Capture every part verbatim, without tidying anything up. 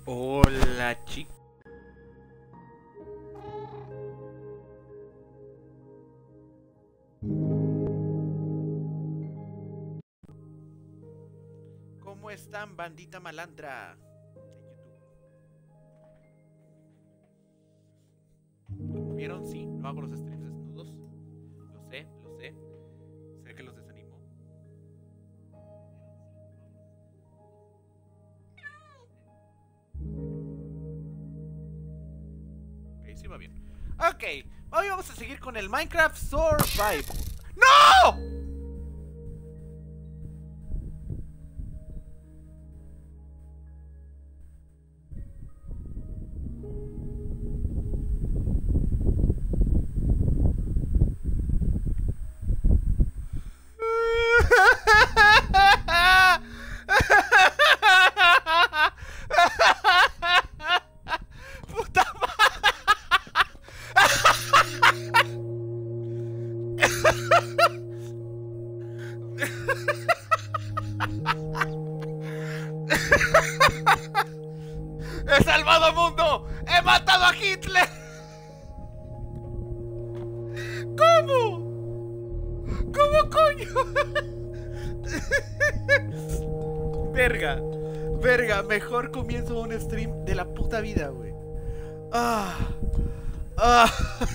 Hola, chicos. ¿Cómo están, bandita malandra de YouTube? ¿Vieron? Sí, no hago los streams desnudos. Lo sé, lo sé. Sé que los desanimo. Ok, sí va bien. Ok, hoy vamos a seguir con el Minecraft Survival. ¡No! ¡Puta madre! ¡He salvado al mundo! ¡He matado a Hitler! ¿Cómo? ¿Cómo coño? Verga, verga, mejor comienzo un stream de la puta vida, güey. Ah, ah.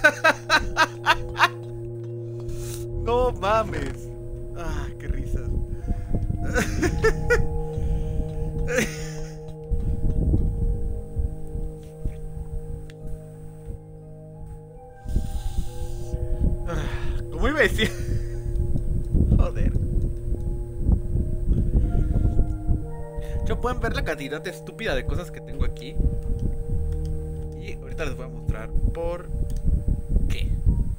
No mames. Ah, qué risas. ¿Cómo iba a decir? Joder. Ya pueden ver la cantidad estúpida de cosas que tengo aquí. Y ahorita les voy a mostrar por qué.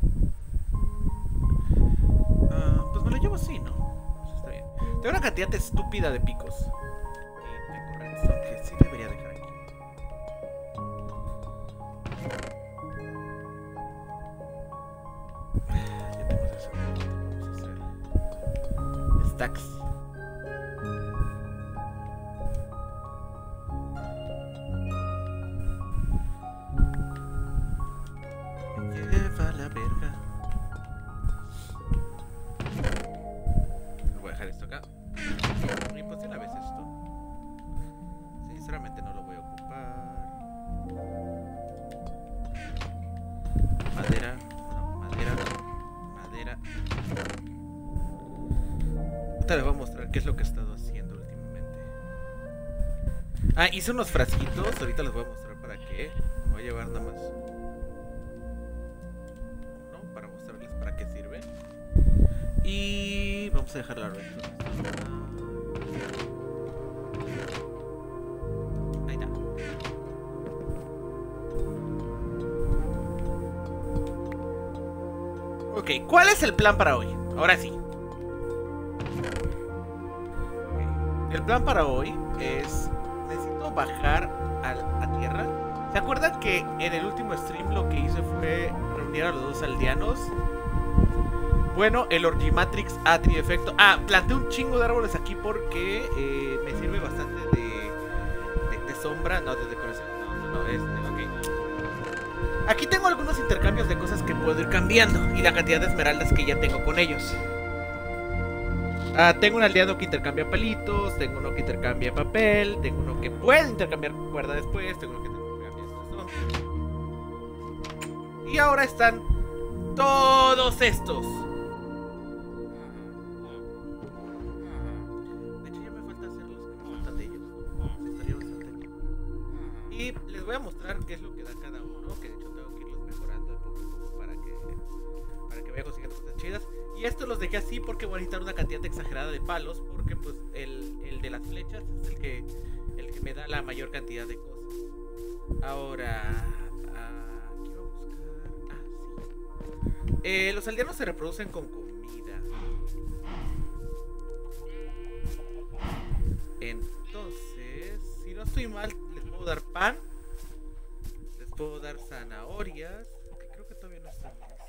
Uh, pues me lo llevo así, ¿no? Eso está bien. Tengo una cantidad estúpida de picos. Y tengo redstone que sí debería dejar aquí. Ya tengo eso. Vamos a hacer stacks. Lleva la verga. Voy a dejar esto acá. Me puse una vez esto. Sinceramente no lo voy a ocupar. Madera. No, madera. Madera. Ahorita les voy a mostrar qué es lo que he estado haciendo últimamente. Ah, hice unos frasquitos. Ahorita les voy a mostrar para qué. Me voy a llevar nada más uno para mostrarles para qué sirve. Y vamos a dejar la red. Ahí está. Ok, ¿cuál es el plan para hoy? Ahora sí. Okay. El plan para hoy es... necesito bajar a, a tierra. ¿Se acuerdan que en el último stream lo que hice fue reunir a los dos aldeanos? Bueno, el Orgimatrix ha tenido efecto. Ah, planté un chingo de árboles aquí porque eh, me sirve bastante de, de, de sombra. No, de decoración. No, no, no, este, ok. Aquí tengo algunos intercambios de cosas que puedo ir cambiando y la cantidad de esmeraldas que ya tengo con ellos. Ah, tengo un aliado que intercambia palitos, tengo uno que intercambia papel, tengo uno que puede intercambiar cuerda después, tengo uno que intercambia estos dos. Y ahora están todos estos. Y les voy a mostrar qué es lo que da cada uno, que de hecho tengo que irlos mejorando de poco a poco para que, para que vaya consiguiendo cosas chidas. Y estos los dejé así porque voy a necesitar una cantidad exagerada de palos, porque pues el, el de las flechas es el que, el que me da la mayor cantidad de cosas. Ahora, uh, quiero buscar... Ah, sí. Eh, los aldeanos se reproducen con comida. Entonces, si no estoy mal, les puedo dar pan, les puedo dar zanahorias, que creo que todavía no están listos.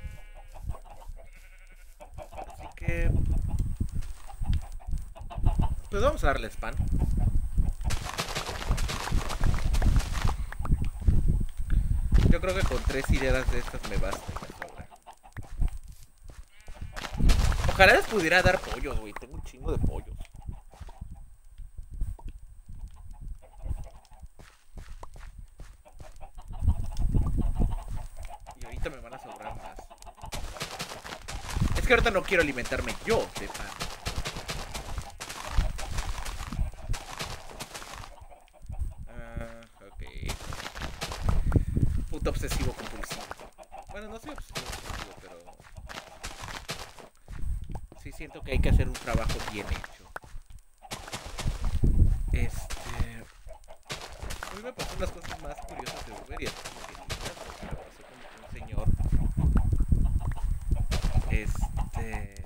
Así que pues vamos a darles pan. yo creo que con tres hileras de estas me basta. Ojalá les pudiera dar pollos, güey. Tengo un chingo de pollos. Y ahorita me van a sobrar más. Es que ahorita no quiero alimentarme yo de pan. Ah, ok. Puto obsesivo compulsivo. Bueno, no soy obsesivo compulsivo, pero... sí siento que hay que hacer un trabajo bien hecho. Este... A mí me pasó las cosas más curiosas de Uber y hasta que me pasó con un señor. Este...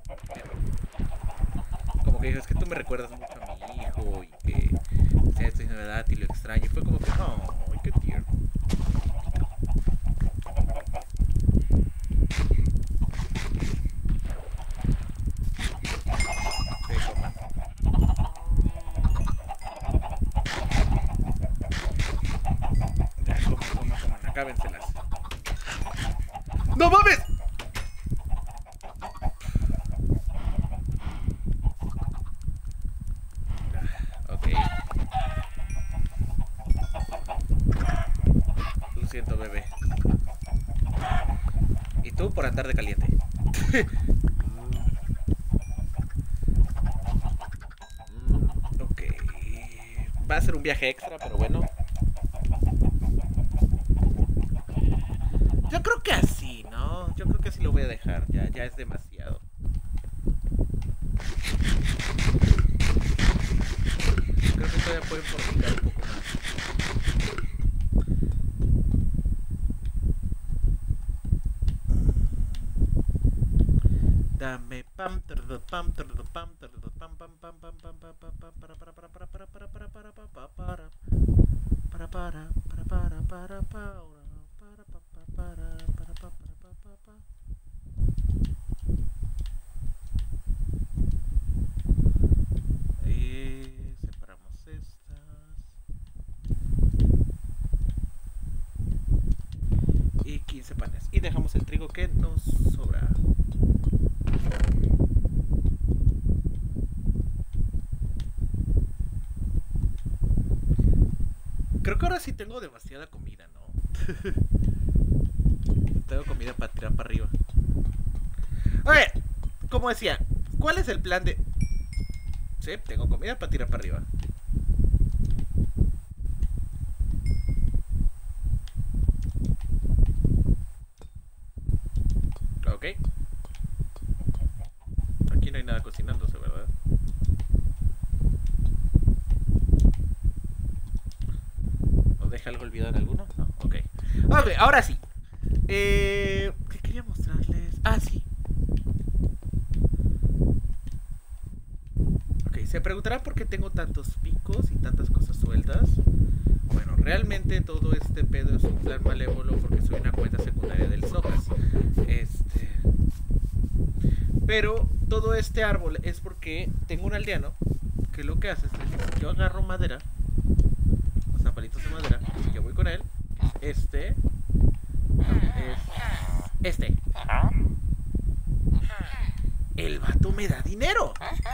Como que dijo, es que tú me recuerdas mucho a mi hijo y que sea esta edad y lo extraño. Y fue como que, oh, ay, qué tierno. Acábenselas. ¡No mames! Ok. Lo siento, bebé. Y tú por andar de caliente. Ok. Va a ser un viaje extra, pero bueno. Yo creo que así, ¿no? Yo creo que así lo voy a dejar. Ya, ya es demasiado. Creo que todavía pueden fortificar un poco más. Dame pam, tardo, pam, tardo, pam, tardo, pam, pam, pam, pam, pam, pam, pam, pam, para, para, para, para, para, para, para, para, para, para, para, para, para, para, para, para, para. Para, para, para, para, para, para. Y separamos estas. Y quince panes. Y dejamos el trigo que nos sobra. Creo que ahora sí tengo demasiada comida, ¿no? Tengo comida para tirar para arriba. A ver, como decía, ¿cuál es el plan de...? Sí, tengo comida para tirar para arriba. Ok. Aquí no hay nada cocinándose, ¿verdad? ¿Os deja algo olvidado en alguno? No, ok. Ok, ahora sí. Eh, ¿Qué quería mostrarles? Ah, sí. Ok, se preguntarán por qué tengo tantos picos y tantas cosas sueltas. Bueno, realmente todo este pedo es un plan malévolo porque soy una cuenta secundaria del Socas. Este... Pero todo este árbol es porque tengo un aldeano que lo que hace es que yo agarro madera, o sea, palitos de madera, y yo voy con él. Este... Es este. El vato me da dinero.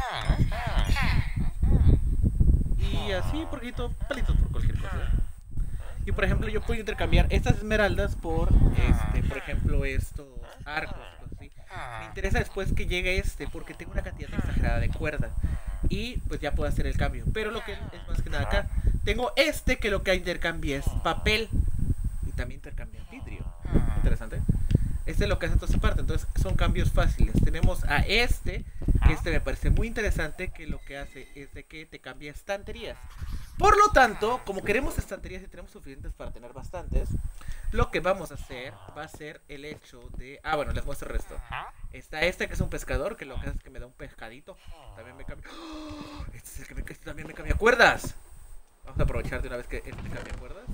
Y así, poquito, palitos por cualquier cosa. Y por ejemplo, yo puedo intercambiar estas esmeraldas por, este, por ejemplo, estos arcos, cosas así. Me interesa después que llegue este, porque tengo una cantidad exagerada de cuerda. Y pues ya puedo hacer el cambio. Pero lo que es más que nada acá, tengo este que lo que intercambia es papel. Y también intercambia vidrio. Interesante. Este es lo que hace toda esta parte. Entonces son cambios fáciles. Tenemos a este, que este me parece muy interesante, que lo que hace es de que te cambia estanterías. Por lo tanto, como queremos estanterías y tenemos suficientes para tener bastantes, lo que vamos a hacer va a ser el hecho de... Ah, bueno, les muestro el resto. Está este que es un pescador, que lo que hace es que me da un pescadito. También me cambia... ¡Oh! Este es el que me... este también me cambia cuerdas. Vamos a aprovechar de una vez que este me cambia cuerdas.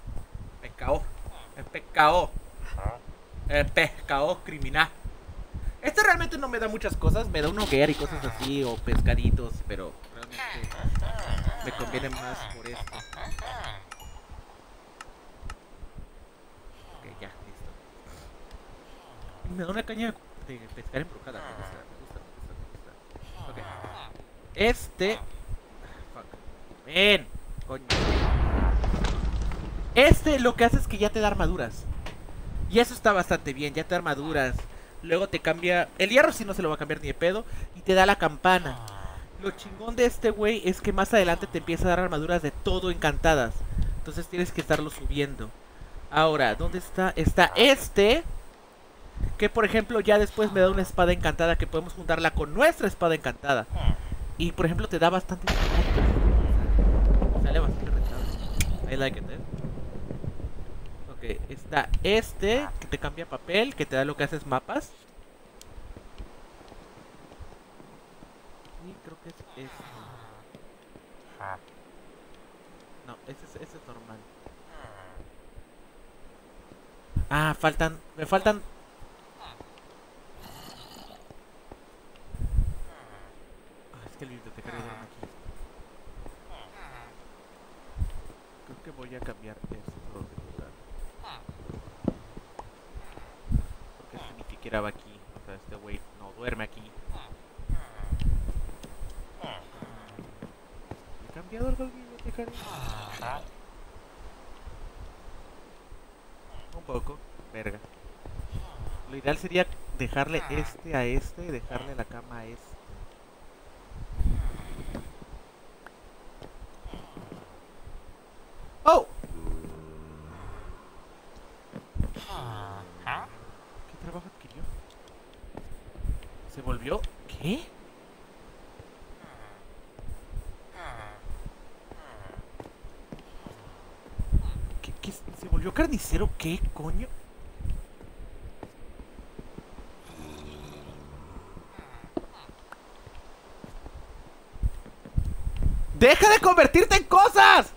Pescado. El pescado. El pescado criminal. Este realmente no me da muchas cosas, me da un hoguera y cosas así, o pescaditos, pero realmente me conviene más por esto. Ok, ya, listo. Me da una caña de pescar embrujada, me gusta, me gusta, me gusta, me gusta. Ok. Este... Fuck. Ven, coño. Este lo que hace es que ya te da armaduras. Y eso está bastante bien, ya te da armaduras. Luego te cambia... El hierro sí no se lo va a cambiar ni de pedo. Y te da la campana. Lo chingón de este güey es que más adelante te empieza a dar armaduras de todo encantadas. Entonces tienes que estarlo subiendo. Ahora, ¿dónde está? Está este. Que por ejemplo ya después me da una espada encantada que podemos juntarla con nuestra espada encantada. Y por ejemplo te da bastante... Sale bastante rentable. I like it, eh. Ok, está este que te cambia papel, que te da lo que haces mapas. Y creo que es este. No, ese es, ese es normal. Ah, faltan, me faltan. Ah, es que el bibliotecario duerme aquí. Creo que voy a cambiar esto de lugar. Porque este ni siquiera va aquí. O sea, este güey no duerme aquí. ¿He cambiado algo al bibliotecario? Un poco, verga. Lo ideal sería dejarle este a este y dejarle la cama a este. ¡Oh! ¿Qué trabajo adquirió? ¿Se volvió? ¿Qué? ¿Qué, qué? ¿Se volvió carnicero? ¿Qué, coño? ¡Deja de convertirte en cosas!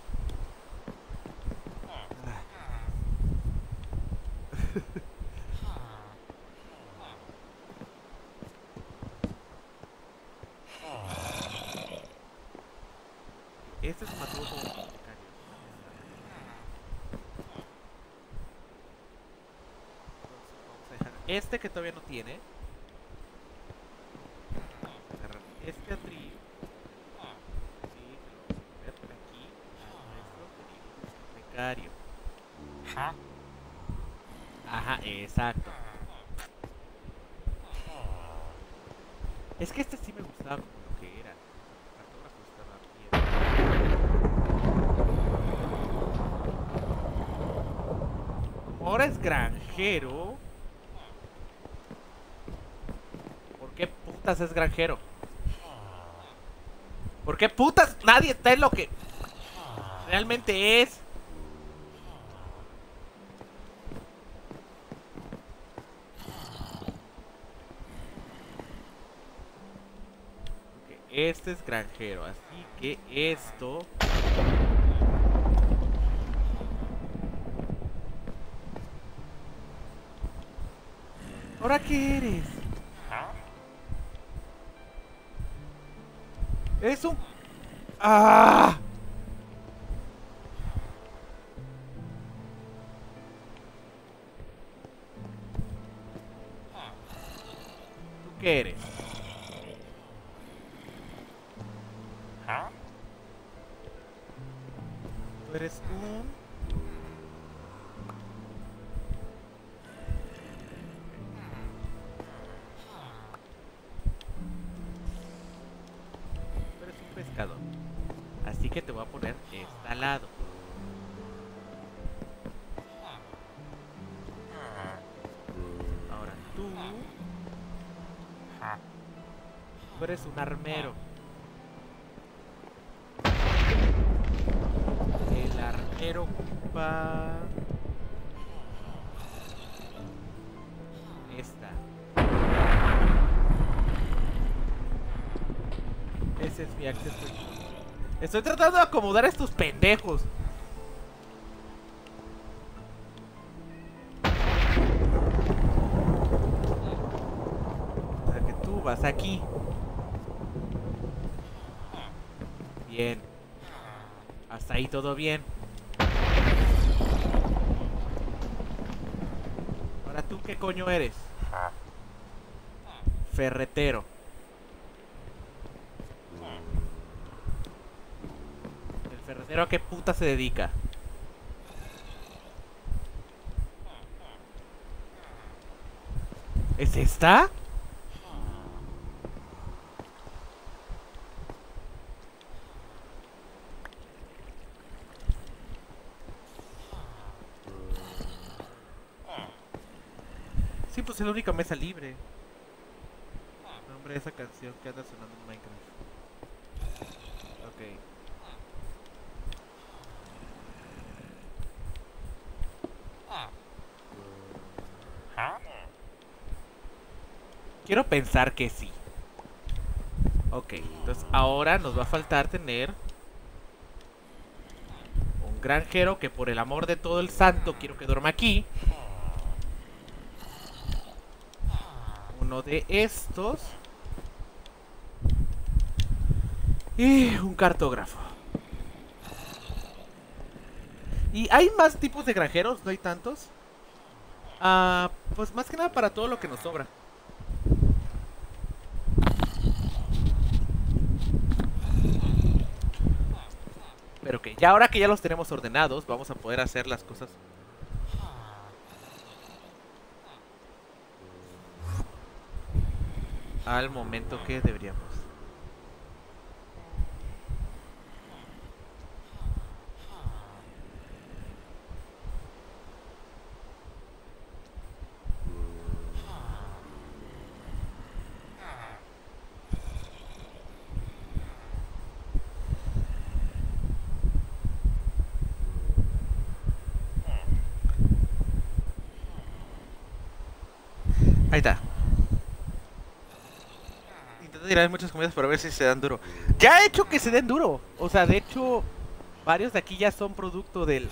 Este es un matoso bibliotecario. Vamos a dejar este que todavía no tiene. Vamos a cerrar este atril. Sí, te lo vamos a poner por aquí. Nuestro bibliotecario. Ajá, exacto. Es que este sí me gustaba como lo que era. El cartógrafo estaba bien. Como ahora es granjero. ¿Por qué putas es granjero? ¿Por qué putas nadie está en lo que realmente es? Este es granjero, así que esto... ¿Ahora qué eres? Es un... ¡Ah! ¿Tú qué eres? Tú eres un... Tú eres un pescador. Así que te voy a poner este al lado. Ahora tú... Tú eres un armero. El armero ocupa... Esta. Ese es mi acceso. Estoy tratando de acomodar a estos pendejos. tú vas aquí. Bien. Hasta ahí todo bien. Ahora tú, ¿qué coño eres? Ferretero. ¿El ferretero a qué puta se dedica? ¿Es esta? Sí, pues es la única mesa libre. Nombre de esa canción que anda sonando en Minecraft. Ok. Quiero pensar que sí. Ok, entonces ahora nos va a faltar tener un granjero que por el amor de todo el santo quiero que duerma aquí. Uno de estos. Y un cartógrafo. ¿Y hay más tipos de granjeros? ¿No hay tantos? Ah, pues más que nada para todo lo que nos sobra. Pero que ya ahora que ya los tenemos ordenados, vamos a poder hacer las cosas al momento que deberíamos. Ahí está. Intento tirar muchas comidas para ver si se dan duro. Ya he hecho que se den duro. O sea, de hecho, varios de aquí ya son producto del...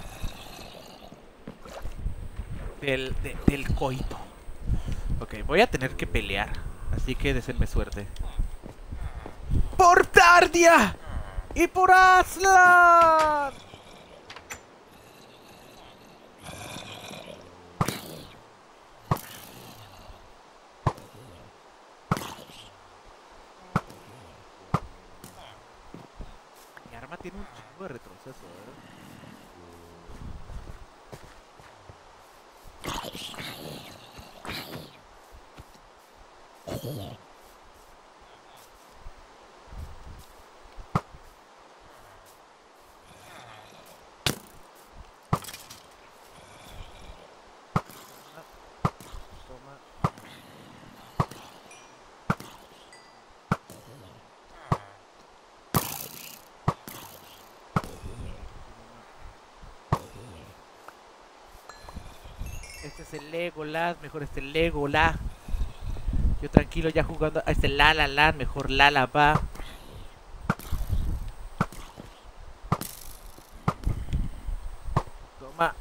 Del, de, del coito. Ok, voy a tener que pelear. Así que deseenme suerte. ¡Por Tardia! ¡Y por Aslan! Mi arma tiene un chingo de retroceso, ¿eh? Este es el Legolas, mejor este Legolas. Yo tranquilo ya jugando a este La La La, mejor La La va. Toma.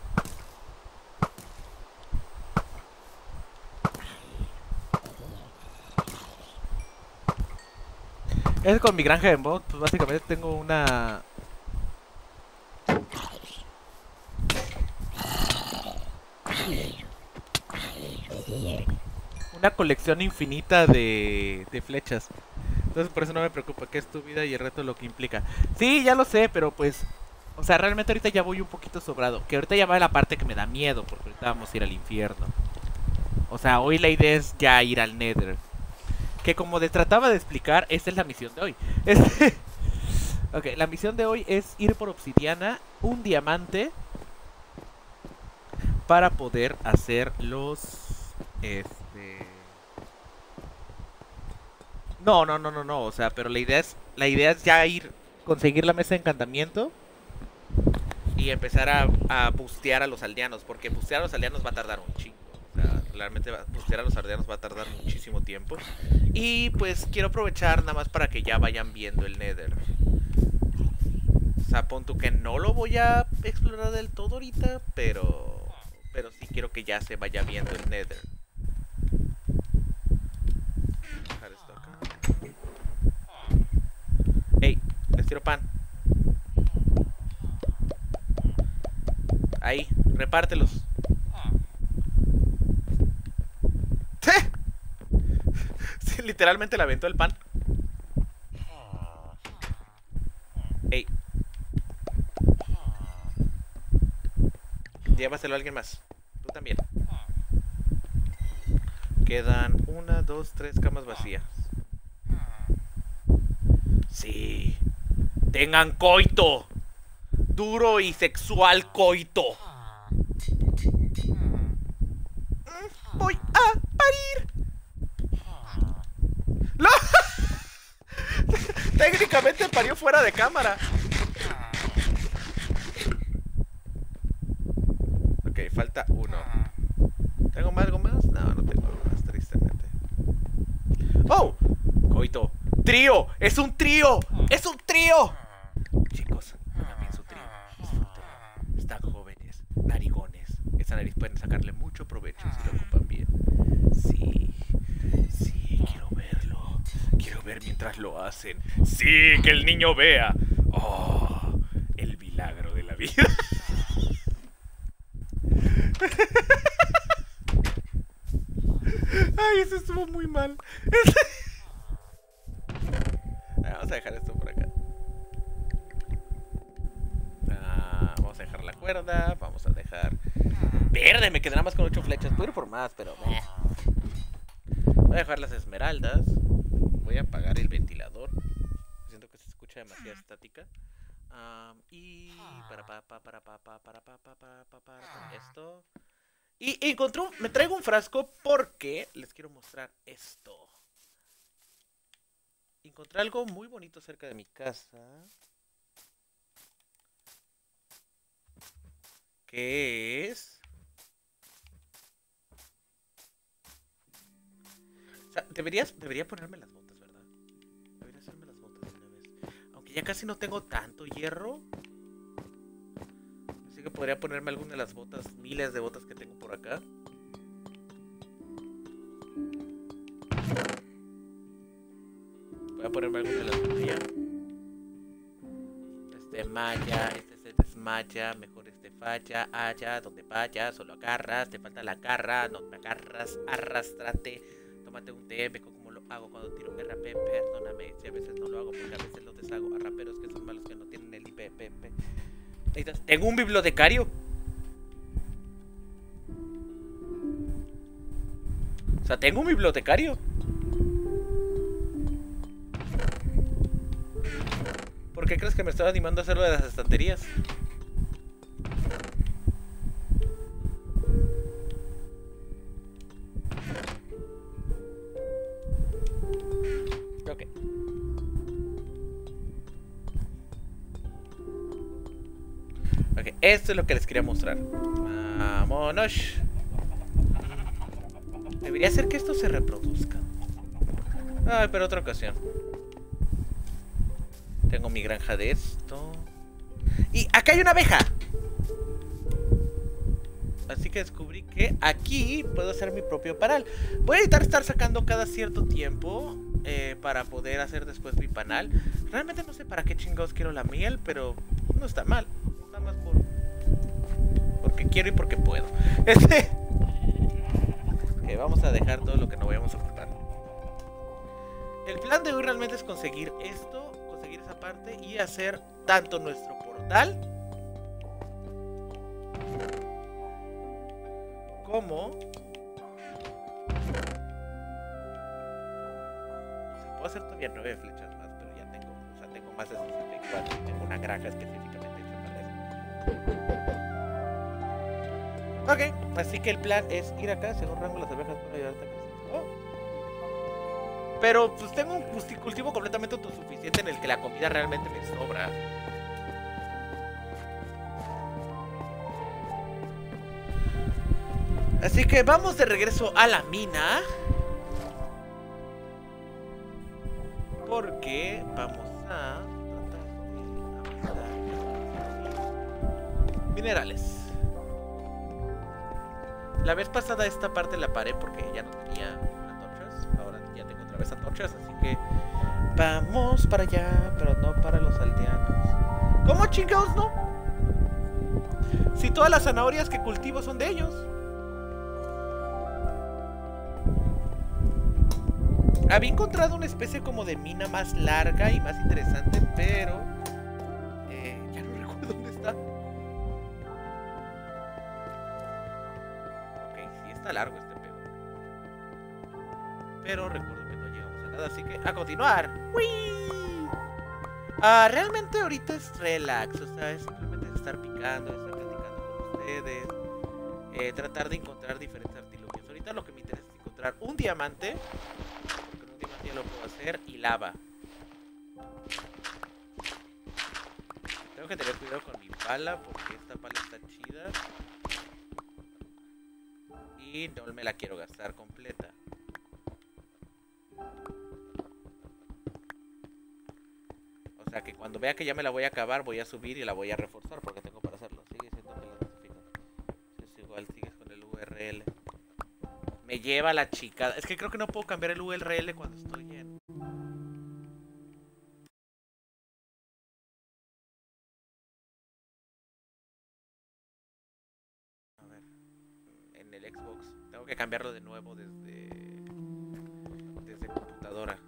Es con mi granja de mod, pues básicamente tengo una... Una colección infinita de, de flechas. Entonces por eso no me preocupa, que es tu vida y el reto lo que implica. Sí, ya lo sé, pero pues... O sea, realmente ahorita ya voy un poquito sobrado. Que ahorita ya va la parte que me da miedo, porque ahorita vamos a ir al infierno. O sea, hoy la idea es ya ir al Nether. Que como te trataba de explicar, esta es la misión de hoy. Este... Ok, la misión de hoy es ir por obsidiana, un diamante, para poder hacer los... Este... No, no, no, no, no, o sea, pero la idea es, la idea es ya ir, conseguir la mesa de encantamiento y empezar a, a bustear a los aldeanos, porque bustear a los aldeanos va a tardar un chingo. O sea, realmente va, bustear a los aldeanos va a tardar muchísimo tiempo. Y pues quiero aprovechar nada más para que ya vayan viendo el Nether. O sea, pon tú que no lo voy a explorar del todo ahorita, pero... Pero sí quiero que ya se vaya viendo el Nether. tiro pan. Ahí, repártelos. Sí, literalmente le aventó el pan. Ey. Llévaselo a alguien más. Tú también. Quedan una, dos, tres camas vacías. Sí. Tengan coito. Duro y sexual coito. Voy a parir. ¡No! Técnicamente parió fuera de cámara. Ok, falta uno. ¿Tengo más, algo más? No, no tengo algo más, tristemente. ¡Oh! Coito. ¡Trío! ¡Es un trío! ¡Es un trío! Chicos, también su trío. Disfrútenlo. Están jóvenes, narigones. Esa nariz pueden sacarle mucho provecho si lo ocupan bien. Sí, sí, quiero verlo. Quiero ver mientras lo hacen. Sí, que el niño vea. Oh, el milagro de la vida. Ay, eso estuvo muy mal. Vamos a dejar esto por acá. Ah, vamos a dejar la cuerda. Vamos a dejar... Verde, me quedará más con ocho flechas. Puedo ir por más, pero... Meh. Voy a dejar las esmeraldas. Voy a apagar el ventilador. Siento que se escucha demasiada estática. Um, y... Para pa pa para pa pa para pa pa para pa para esto. Y encontré un... Me traigo un frasco porque les quiero mostrar esto. Encontré algo muy bonito cerca de mi casa. ¿Qué es? O sea, deberías, debería ponerme las botas, ¿verdad? Debería hacerme las botas de una vez. Aunque ya casi no tengo tanto hierro. Así que podría ponerme alguna de las botas, miles de botas que tengo por acá. Voy a ponerme alguna de las de Maya. Este Maya, este se desmaya, mejor este falla, allá, donde vaya, solo agarras, te falta la garra, no me agarras, arrastrate, tómate un té, ve cómo lo hago cuando tiro un R P, perdóname, si a veces no lo hago porque a veces lo deshago a raperos que son malos que no tienen el I P P P. Tengo un bibliotecario. O sea, tengo un bibliotecario. ¿Por qué crees que me estaba animando a hacerlo de las estanterías? Ok. Ok, esto es lo que les quería mostrar. Vámonos. Debería ser que esto se reproduzca. Ay, pero otra ocasión. Tengo mi granja de esto. Y acá hay una abeja. Así que descubrí que aquí puedo hacer mi propio panal. Voy a evitar estar sacando cada cierto tiempo eh, para poder hacer después mi panal. Realmente no sé para qué chingados quiero la miel, pero no está mal. Nada más por... porque quiero y porque puedo. Este... Ok, vamos a dejar todo lo que no vayamos a ocupar. El plan de hoy realmente es conseguir esto, conseguir esa parte y hacer tanto nuestro portal como... Se puede hacer todavía nueve flechas más, pero ya tengo, o sea, tengo más de sesenta y cuatro y tengo una granja específicamente hecha para eso. Ok, así que el plan es ir acá, según rango las abejas pueden ayudarte a crecer. Oh. Pero pues tengo un cultivo completamente autosuficiente en el que la comida realmente me sobra. Así que vamos de regreso a la mina. Porque vamos a tratar de avanzar. Minerales. La vez pasada esta parte la paré porque ya no tenía antorchas. Ahora ya tengo otra vez antorchas, así que Vamos para allá, pero no para los aldeanos. ¿Cómo chingados no? Si todas las zanahorias que cultivo son de ellos. Había encontrado una especie como de mina más larga y más interesante, pero eh, ya no recuerdo dónde está. Ok, sí está largo este pedo. Pero recuerdo que no llegamos a nada, así que a continuar. ¡Wii! Ah, realmente ahorita es relax, o sea, es simplemente estar picando, estar platicando con ustedes, eh, tratar de encontrar diferentes artilugios. Ahorita lo que me interesa es encontrar un diamante. Ya lo puedo hacer, y lava. Tengo que tener cuidado con mi pala porque esta pala está chida y no me la quiero gastar completa. O sea que cuando vea que ya me la voy a acabar, voy a subir y la voy a reforzar porque tengo para hacerlo. Sigue siendo que la notifican. Es igual, sigues con el U R L. Me lleva la chica. Es que creo que no puedo cambiar el U R L cuando estoy en... A ver. En el Xbox. Tengo que cambiarlo de nuevo desde... Desde computadora.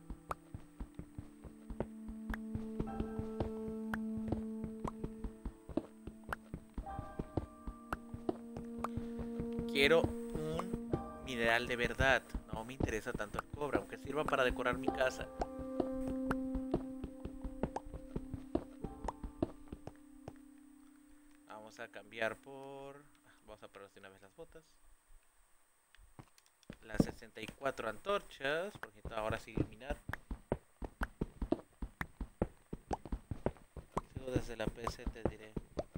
Quiero un mineral de verdad. No me interesa tanto el cobre, aunque sirva para decorar mi casa. Vamos a cambiar por... Vamos a probar de una vez las botas. Las sesenta y cuatro antorchas, porque ahora sí iluminar. Sigo desde la P C, te diré.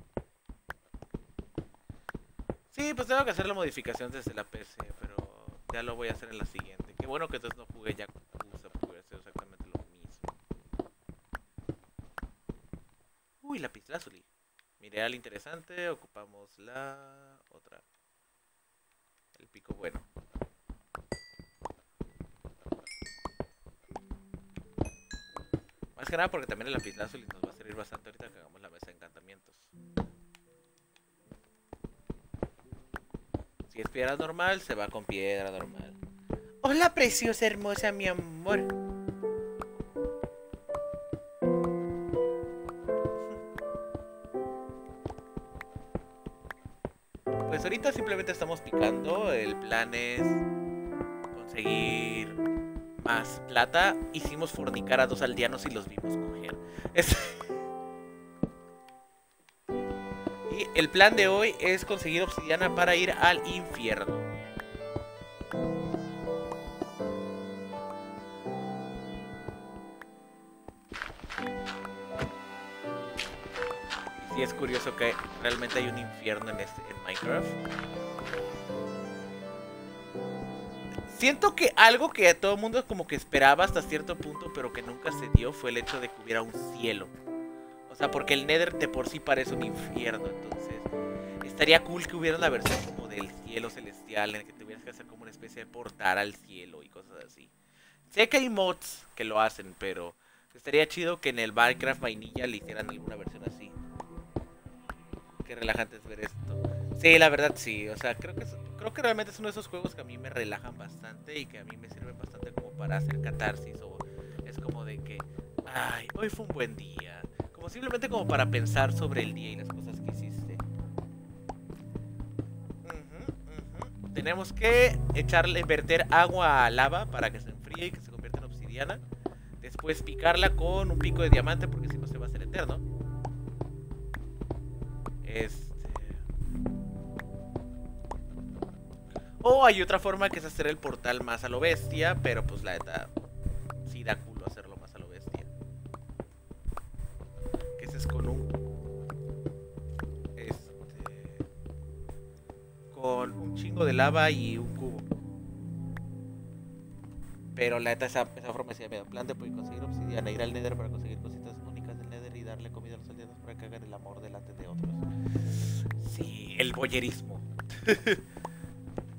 Sí, pues tengo que hacer la modificación desde la P C, pero ya lo voy a hacer en la siguiente. Qué bueno que entonces no jugué Yakuza, porque hubiera sido exactamente lo mismo. Uy, la lapislázuli. Mineral interesante, ocupamos la otra. El pico bueno. Más que nada porque también el lapislázuli nos va a servir bastante ahorita que hagamos la mesa de encantamientos. Si es piedra normal, se va con piedra normal. Hola, preciosa, hermosa, mi amor. Pues ahorita simplemente estamos picando. El plan es conseguir más plata. Hicimos fornicar a dos aldeanos y los vimos coger. Es... Y el plan de hoy es conseguir obsidiana para ir al infierno. Y sí es curioso que realmente hay un infierno en, este, en Minecraft. Siento que algo que a todo el mundo como que esperaba hasta cierto punto, pero que nunca se dio, fue el hecho de que hubiera un cielo. O sea, porque el Nether de por sí parece un infierno, entonces estaría cool que hubiera una versión como del cielo celestial en el que tuvieras que hacer como una especie de portal al cielo y cosas así. Sé que hay mods que lo hacen, pero estaría chido que en el Minecraft vainilla le hicieran alguna versión así. Qué relajante es ver esto. Sí, la verdad sí, o sea, creo que, es, creo que realmente es uno de esos juegos que a mí me relajan bastante y que a mí me sirven bastante como para hacer catarsis, o es como de que, ay, hoy fue un buen día. Como simplemente como para pensar sobre el día y las cosas que hiciste. Uh-huh, uh-huh. Tenemos que echarle, verter agua a lava para que se enfríe y que se convierta en obsidiana. Después picarla con un pico de diamante porque si no se va a hacer eterno. Este... O hay otra forma que es hacer el portal más a lo bestia, pero pues la neta sí da culo hacerlo más a lo bestia. Que ese es con un... Este... Con un chingo de lava y un cubo. Pero la neta esa, esa forma decía, mira, plan de poder conseguir obsidiana, ir al Nether para conseguir cositas únicas del Nether y darle comida a los aldeanos para que hagan el amor delante de otros. Sí, el boyerismo.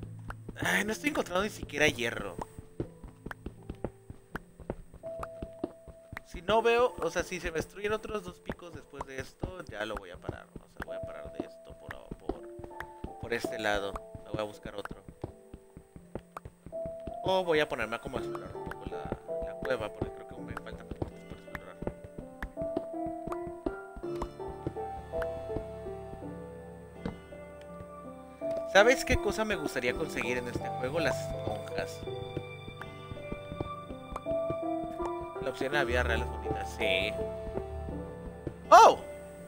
Ay, no estoy encontrando ni siquiera hierro. Si no veo, o sea, si se me destruyen otros dos picos después de esto, ya lo voy a parar. O sea, voy a parar de esto por, por, por este lado. Me voy a buscar otro. O voy a ponerme a como a explorar un poco la, la cueva, porque creo que me faltan puntos por explorar. ¿Sabes qué cosa me gustaría conseguir en este juego? Las esponjas. La opción de la vida real es bonita, sí. ¡Oh!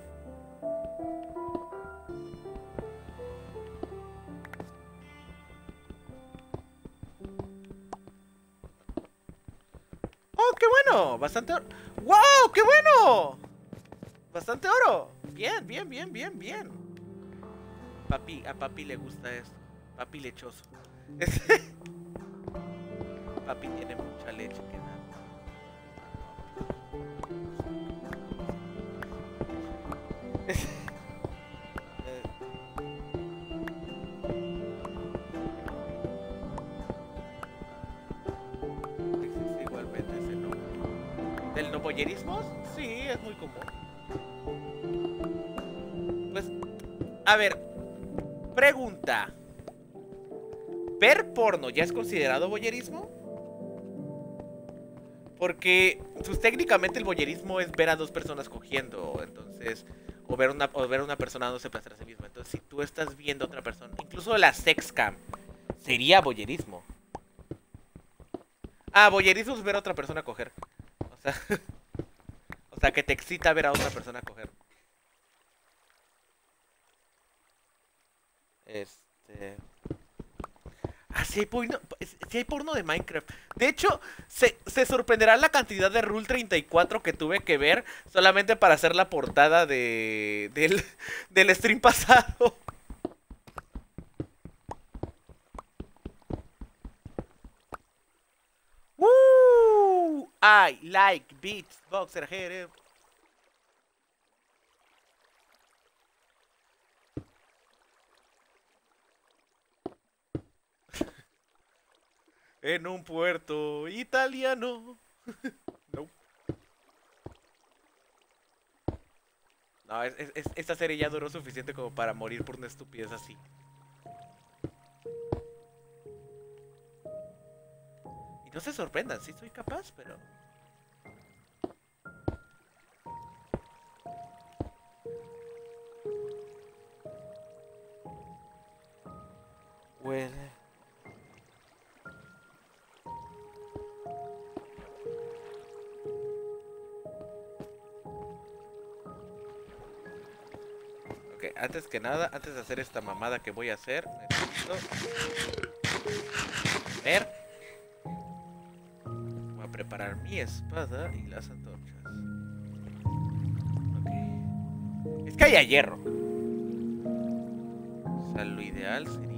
¡Oh, qué bueno! Bastante oro. ¡Wow! ¡Qué bueno! Bastante oro. Bien, bien, bien, bien, bien. Papi, a papi le gusta esto. Papi lechoso. Papi tiene mucha leche que da. Existe igualmente ese nombre. ¿Del no boyerismo? Sí, es muy común. Pues, a ver, pregunta. ¿Ver porno ya es considerado boyerismo? Porque pues, técnicamente el boyerismo es ver a dos personas cogiendo, entonces, o ver una, o ver a una persona dándose placer a sí misma. Entonces, si tú estás viendo a otra persona, incluso la sexcam, sería boyerismo. Ah, boyerismo es ver a otra persona coger. O sea, o sea, que te excita ver a otra persona coger. Este... Ah, sí hay, porno, sí hay porno de Minecraft. De hecho, se, se sorprenderá la cantidad de Rule treinta y cuatro que tuve que ver solamente para hacer la portada de, del, del stream pasado. Woo! I like beats, boxer hair. En un puerto italiano. No. No, es, es, esta serie ya duró suficiente como para morir por una estupidez así. Y no se sorprendan, sí soy capaz, pero... Huele... Antes que nada, antes de hacer esta mamada que voy a hacer, necesito ver. Voy a preparar mi espada y las antorchas. Ok. Es que haya hierro. O sea, lo ideal sería...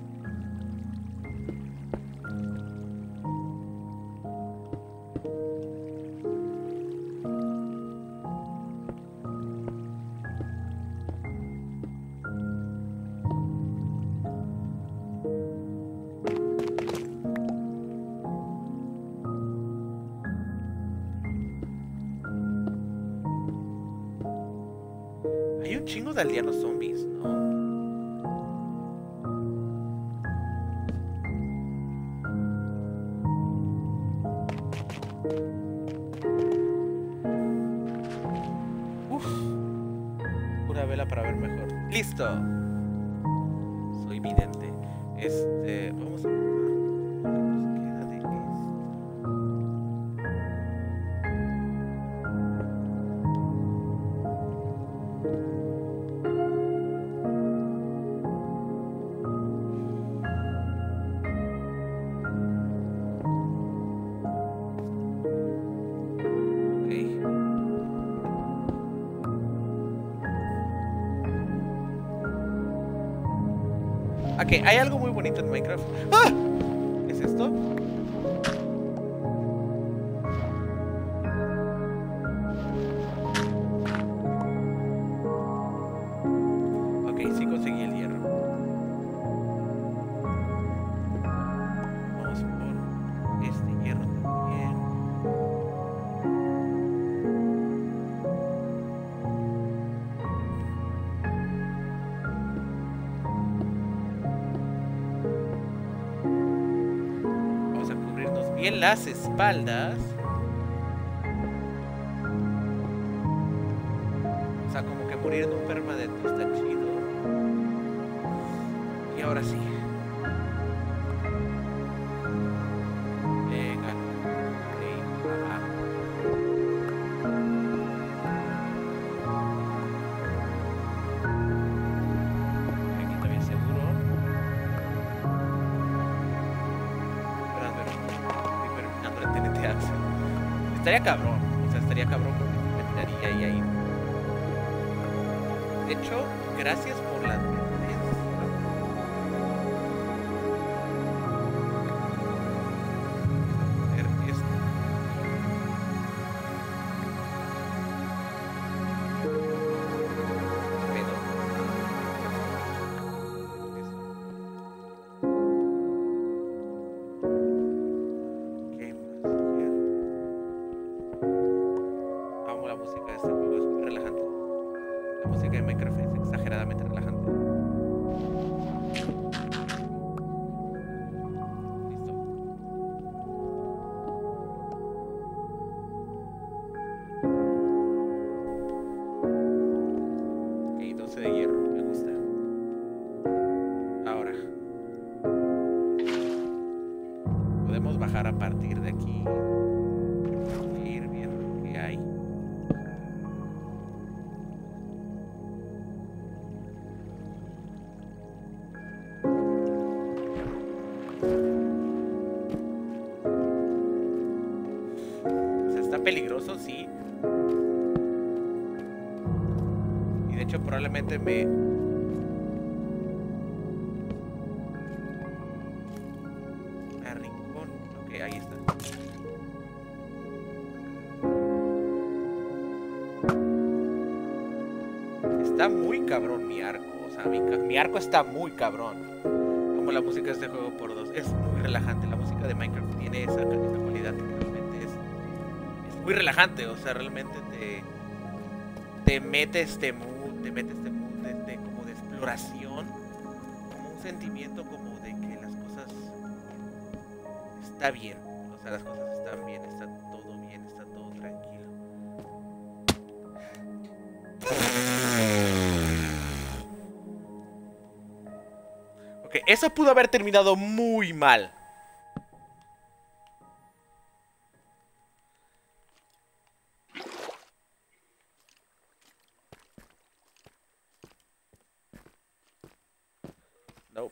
Chingo de aldeanos zombies, ¿no? Uf. Una vela para ver mejor. ¡Listo! Soy vidente. Este... Vamos a... Ok, hay algo muy bonito en Minecraft. ¡Ah! ¿Qué es esto? Ok, sí conseguí el hierro. Vamos por este hierro también. Y en las espaldas... O sea, como que morir en un permanente está chido. Y ahora sí. Venga. Ok, abajo. Aquí todavía seguro. Esperando, terminando el T N T Axel. Estaría cabrón. O sea, estaría cabrón porque me tiraría y ahí. De hecho, gracias por la advertencia. Amo la música de este juego, es muy relajante. La música de Minecraft es exageradamente relajante. Listo. Ok, doce de hierro, me gusta. Ahora. Podemos bajar a partir de aquí. E ir viendo qué hay. Peligroso, sí. Y de hecho probablemente me... me arrincón. Ok, ahí está. Está muy cabrón mi arco. O sea, mi, mi arco está muy cabrón. Como la música de este juego por dos. Es muy relajante. La música de Minecraft tiene esa, esa cualidad que realmente es... muy relajante, o sea, realmente te te mete este mood, te mete este mood de, de como de exploración, como un sentimiento como de que las cosas está bien, o sea, las cosas están bien, está todo bien, está todo tranquilo. Ok, eso pudo haber terminado muy mal. Nope.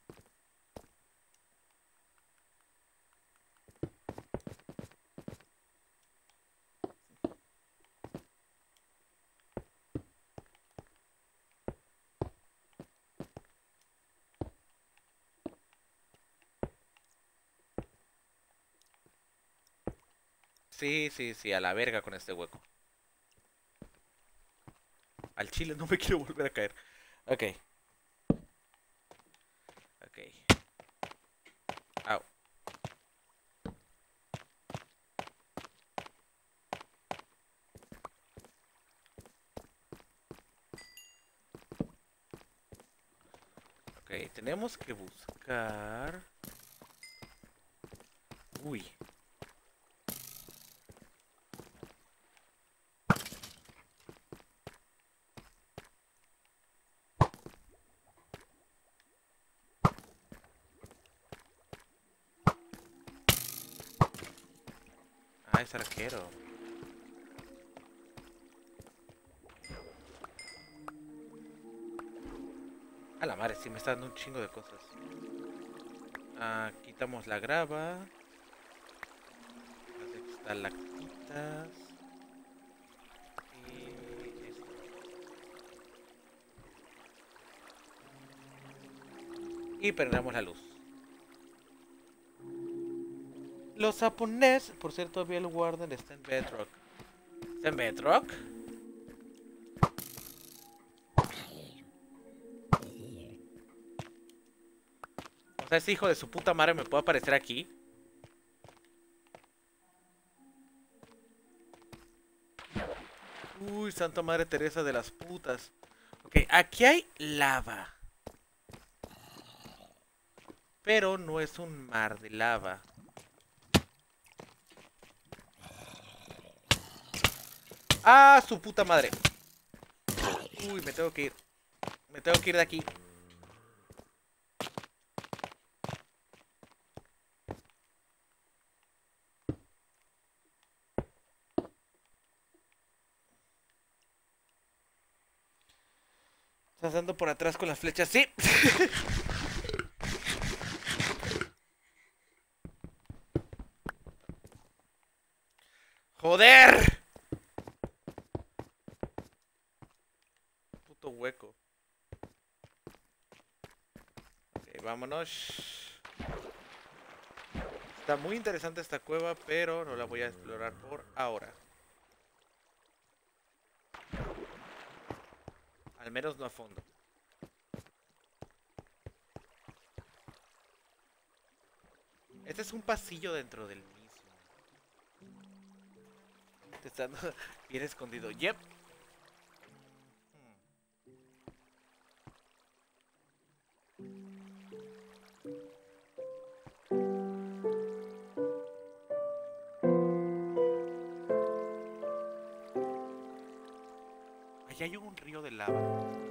Sí, sí, sí, a la verga con este hueco. Al chile no me quiero volver a caer. Ok. Ok. Au. Ok, tenemos que buscar... Uy. Ah, es arquero. A la madre, sí me está dando un chingo de cosas. Ah, quitamos la grava. Las estalactitas. Y esto. Y prendemos la luz. Los japoneses, por cierto, vi el Warden está en Bedrock. ¿Está en Bedrock? O sea, ese hijo de su puta madre me puede aparecer aquí. Uy, Santa Madre Teresa de las putas. Ok, aquí hay lava. Pero no es un mar de lava. ¡Ah, su puta madre! Uy, me tengo que ir. Me tengo que ir de aquí. Estás dando por atrás con las flechas. ¡Sí! ¡Joder! Puto hueco. Ok, vámonos. Está muy interesante esta cueva, pero no la voy a explorar por ahora. Al menos no a fondo. Este es un pasillo dentro del mismo. Te está dando bien escondido. Yep. Allá hay un río de lava.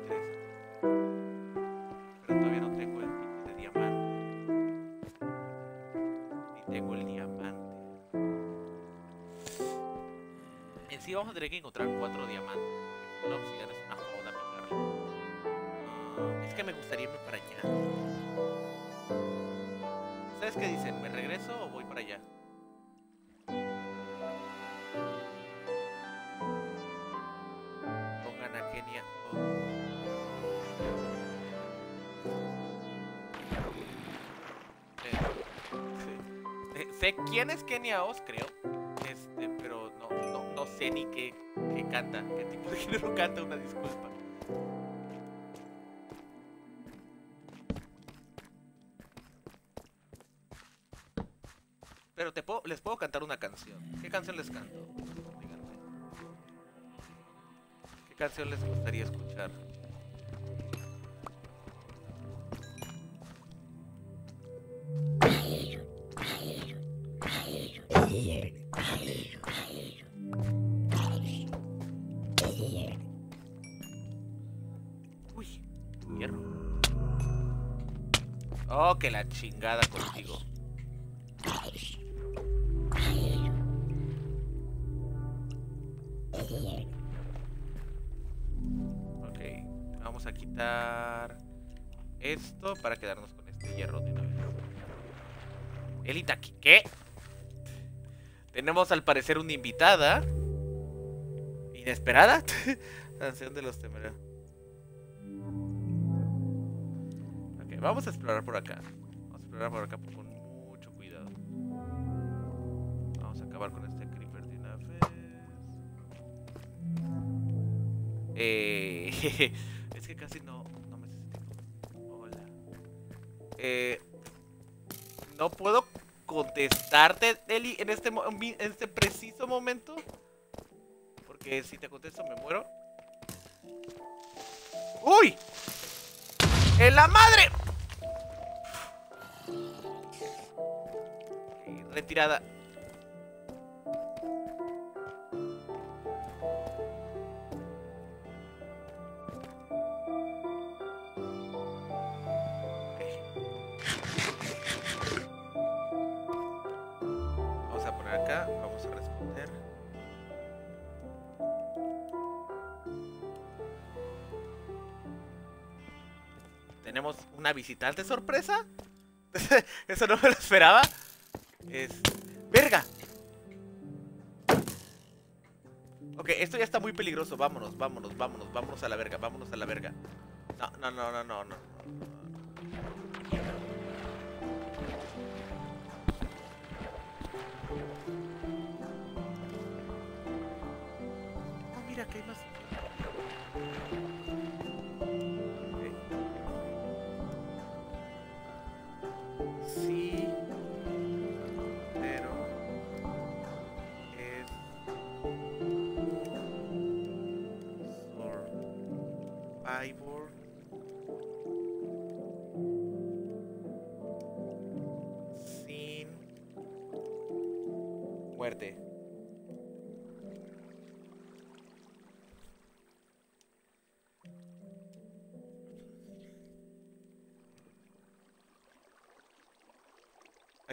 Pero todavía no tengo el pico de diamante. Ni tengo el diamante. En sí vamos a tener que encontrar cuatro diamantes. Porque la obsidiana es una joda picarla. Uh, es que me gustaría irme para allá. ¿Ustedes qué dicen? ¿Me regreso o voy para allá? Pongan a Kenia. Oh. Sé quién es Kenia Oz, creo. Este, pero no, no, no sé ni qué, qué canta. ¿Qué tipo de género canta? Una disculpa. Pero te puedo, les puedo cantar una canción. ¿Qué canción les canto? Díganme. ¿Qué canción les gustaría escuchar? Uy, hierro. Oh, que la chingada contigo. Ok, vamos a quitar esto para quedarnos con este hierro de una vez. Elita, ¿qué? Tenemos al parecer una invitada inesperada. Canción de los temerarios. Ok, vamos a explorar por acá. Vamos a explorar por acá con mucho cuidado. Vamos a acabar con este creeper de una vez. Eh, es que casi no, no me sé. Hola. Eh, no puedo contestarte, Eli, en este, en este preciso momento. Porque si te contesto me muero. ¡Uy! ¡En la madre! Okay, retirada. Okay. Vamos a poner acá. Vamos a responder. Tenemos una visitante sorpresa. Eso no me lo esperaba. Es... ¡Verga! Ok, esto ya está muy peligroso. Vámonos, vámonos, vámonos, vámonos a la verga, vámonos a la verga. No, no, no, no, no, no. Oh, mira, que hay más. Sí, pero es Survivor sin muerte.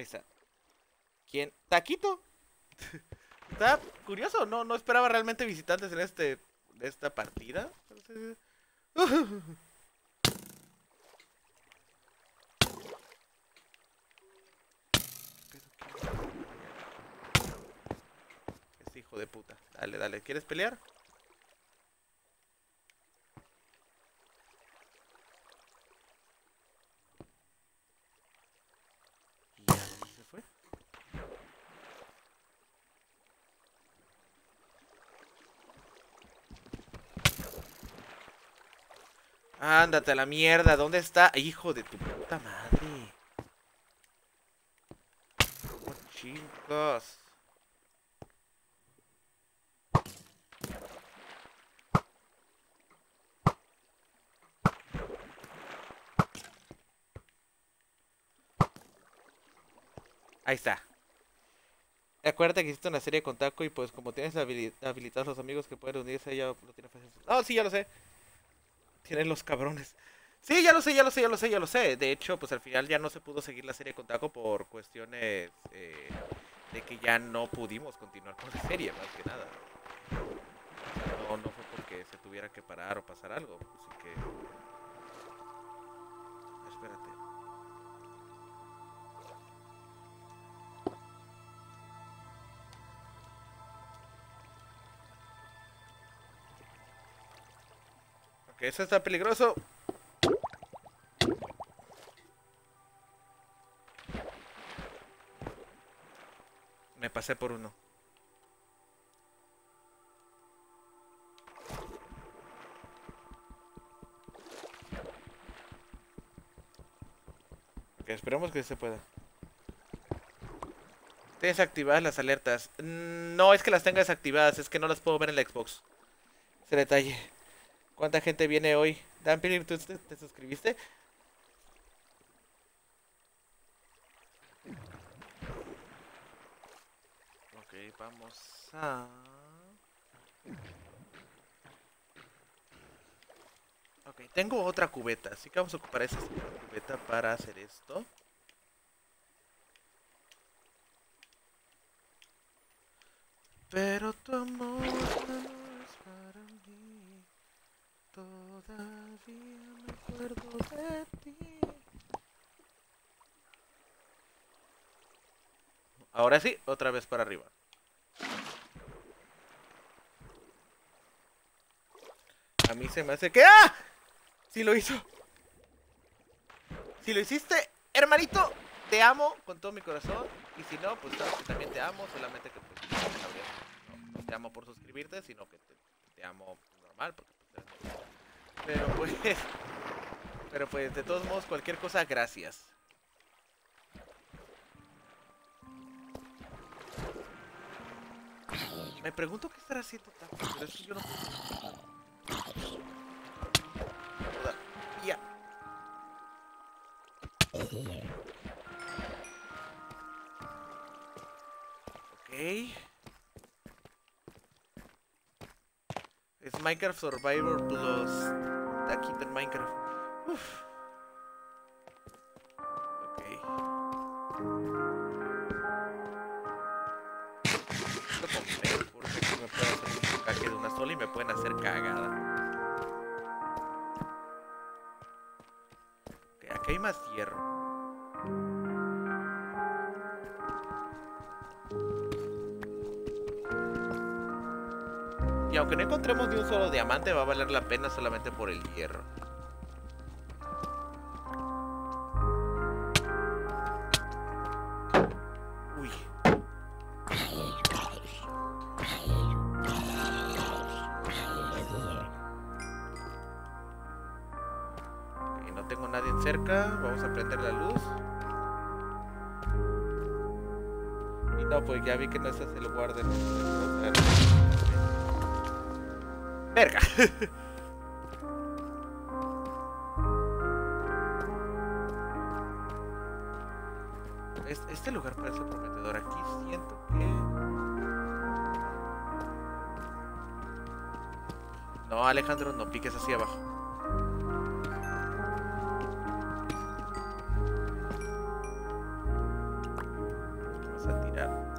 está. ¿Quién? ¿Taquito? Está curioso, no, no esperaba realmente visitantes en este esta partida. Este hijo de puta. Dale, dale. ¿Quieres pelear? ¿Y a dónde se fue? Ándate a la mierda. ¿Dónde está? Hijo de tu puta madre. Oh, chicos. Ahí está. Acuérdate que hiciste una serie con Taco y pues como tienes habili habilitados los amigos que pueden unirse, ella lo tiene fácil. No, sí, ya lo sé. Tienen los cabrones. Sí, ya lo sé, ya lo sé, ya lo sé, ya lo sé. De hecho, pues al final ya no se pudo seguir la serie con Taco por cuestiones eh, de que ya no pudimos continuar con la serie, más que nada. No, no fue porque se tuviera que parar o pasar algo. Así que... Espérate. Ok, eso está peligroso. Me pasé por uno. Ok, esperemos que se pueda. Tienes activadas las alertas. No es que las tenga desactivadas, es que no las puedo ver en la Xbox. Ese detalle. ¿Cuánta gente viene hoy? Dan Pili, ¿tú te, te suscribiste? Ok, vamos a... Ok, tengo otra cubeta, así que vamos a ocupar esa cubeta para hacer esto. Pero tu amor no es para mí. Todavía me acuerdo de ti. Ahora sí, otra vez para arriba. A mí se me hace que... ¡Ah! Sí lo hizo. Si lo hiciste, hermanito, te amo con todo mi corazón. Y si no, pues sabes que también te amo. Solamente que pues, no, no te amo por suscribirte, sino que te, te amo normal. Porque, pues, pero pues... Pero pues, de todos modos, cualquier cosa, gracias. Me pregunto qué estará haciendo Taco, pero es que yo no puedo. Ya. Ok. Es Minecraft Survivor plus Taquito en Minecraft. Uf. Ok. Esto con fe, porque aquí me pueden hacer un caque de una sola y me pueden hacer cagada. Ok, aquí hay más hierro. Y aunque no encontremos ni un solo diamante, va a valer la pena solamente por el hierro. Uy. Okay, no tengo nadie cerca. Vamos a prender la luz. Y no, pues ya vi que no es el guardia. ¡Verga! Este lugar parece prometedor. Aquí siento que... No, Alejandro, no piques hacia abajo.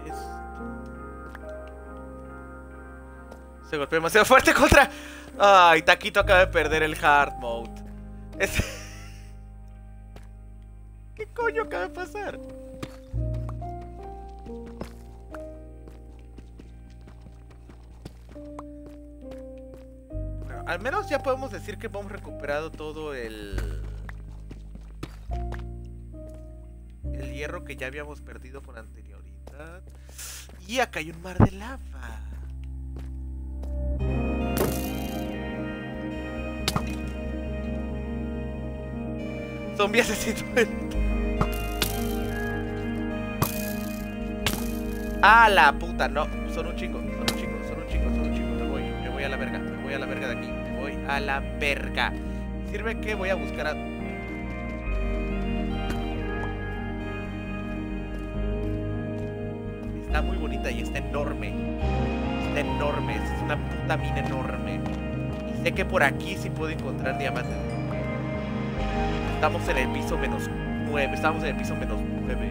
Se golpea demasiado fuerte contra... Ay, Taquito acaba de perder el hard mode. Es... ¿Qué coño acaba de pasar? Bueno, al menos ya podemos decir que hemos recuperado todo el... El hierro que ya habíamos perdido con anterioridad. Y acá hay un mar de lava. Zombie asesino. ¡Ah, la puta! No, son un chingo, son un chingo, son un chingo, son un chingo. Me voy, me voy a la verga, me voy a la verga de aquí. Me voy a la verga. Sirve que voy a buscar a... Está muy bonita y está enorme. Está enorme, es una puta mina enorme. Y sé que por aquí sí puedo encontrar diamantes. Estamos en el piso menos nueve. Estamos en el piso menos nueve.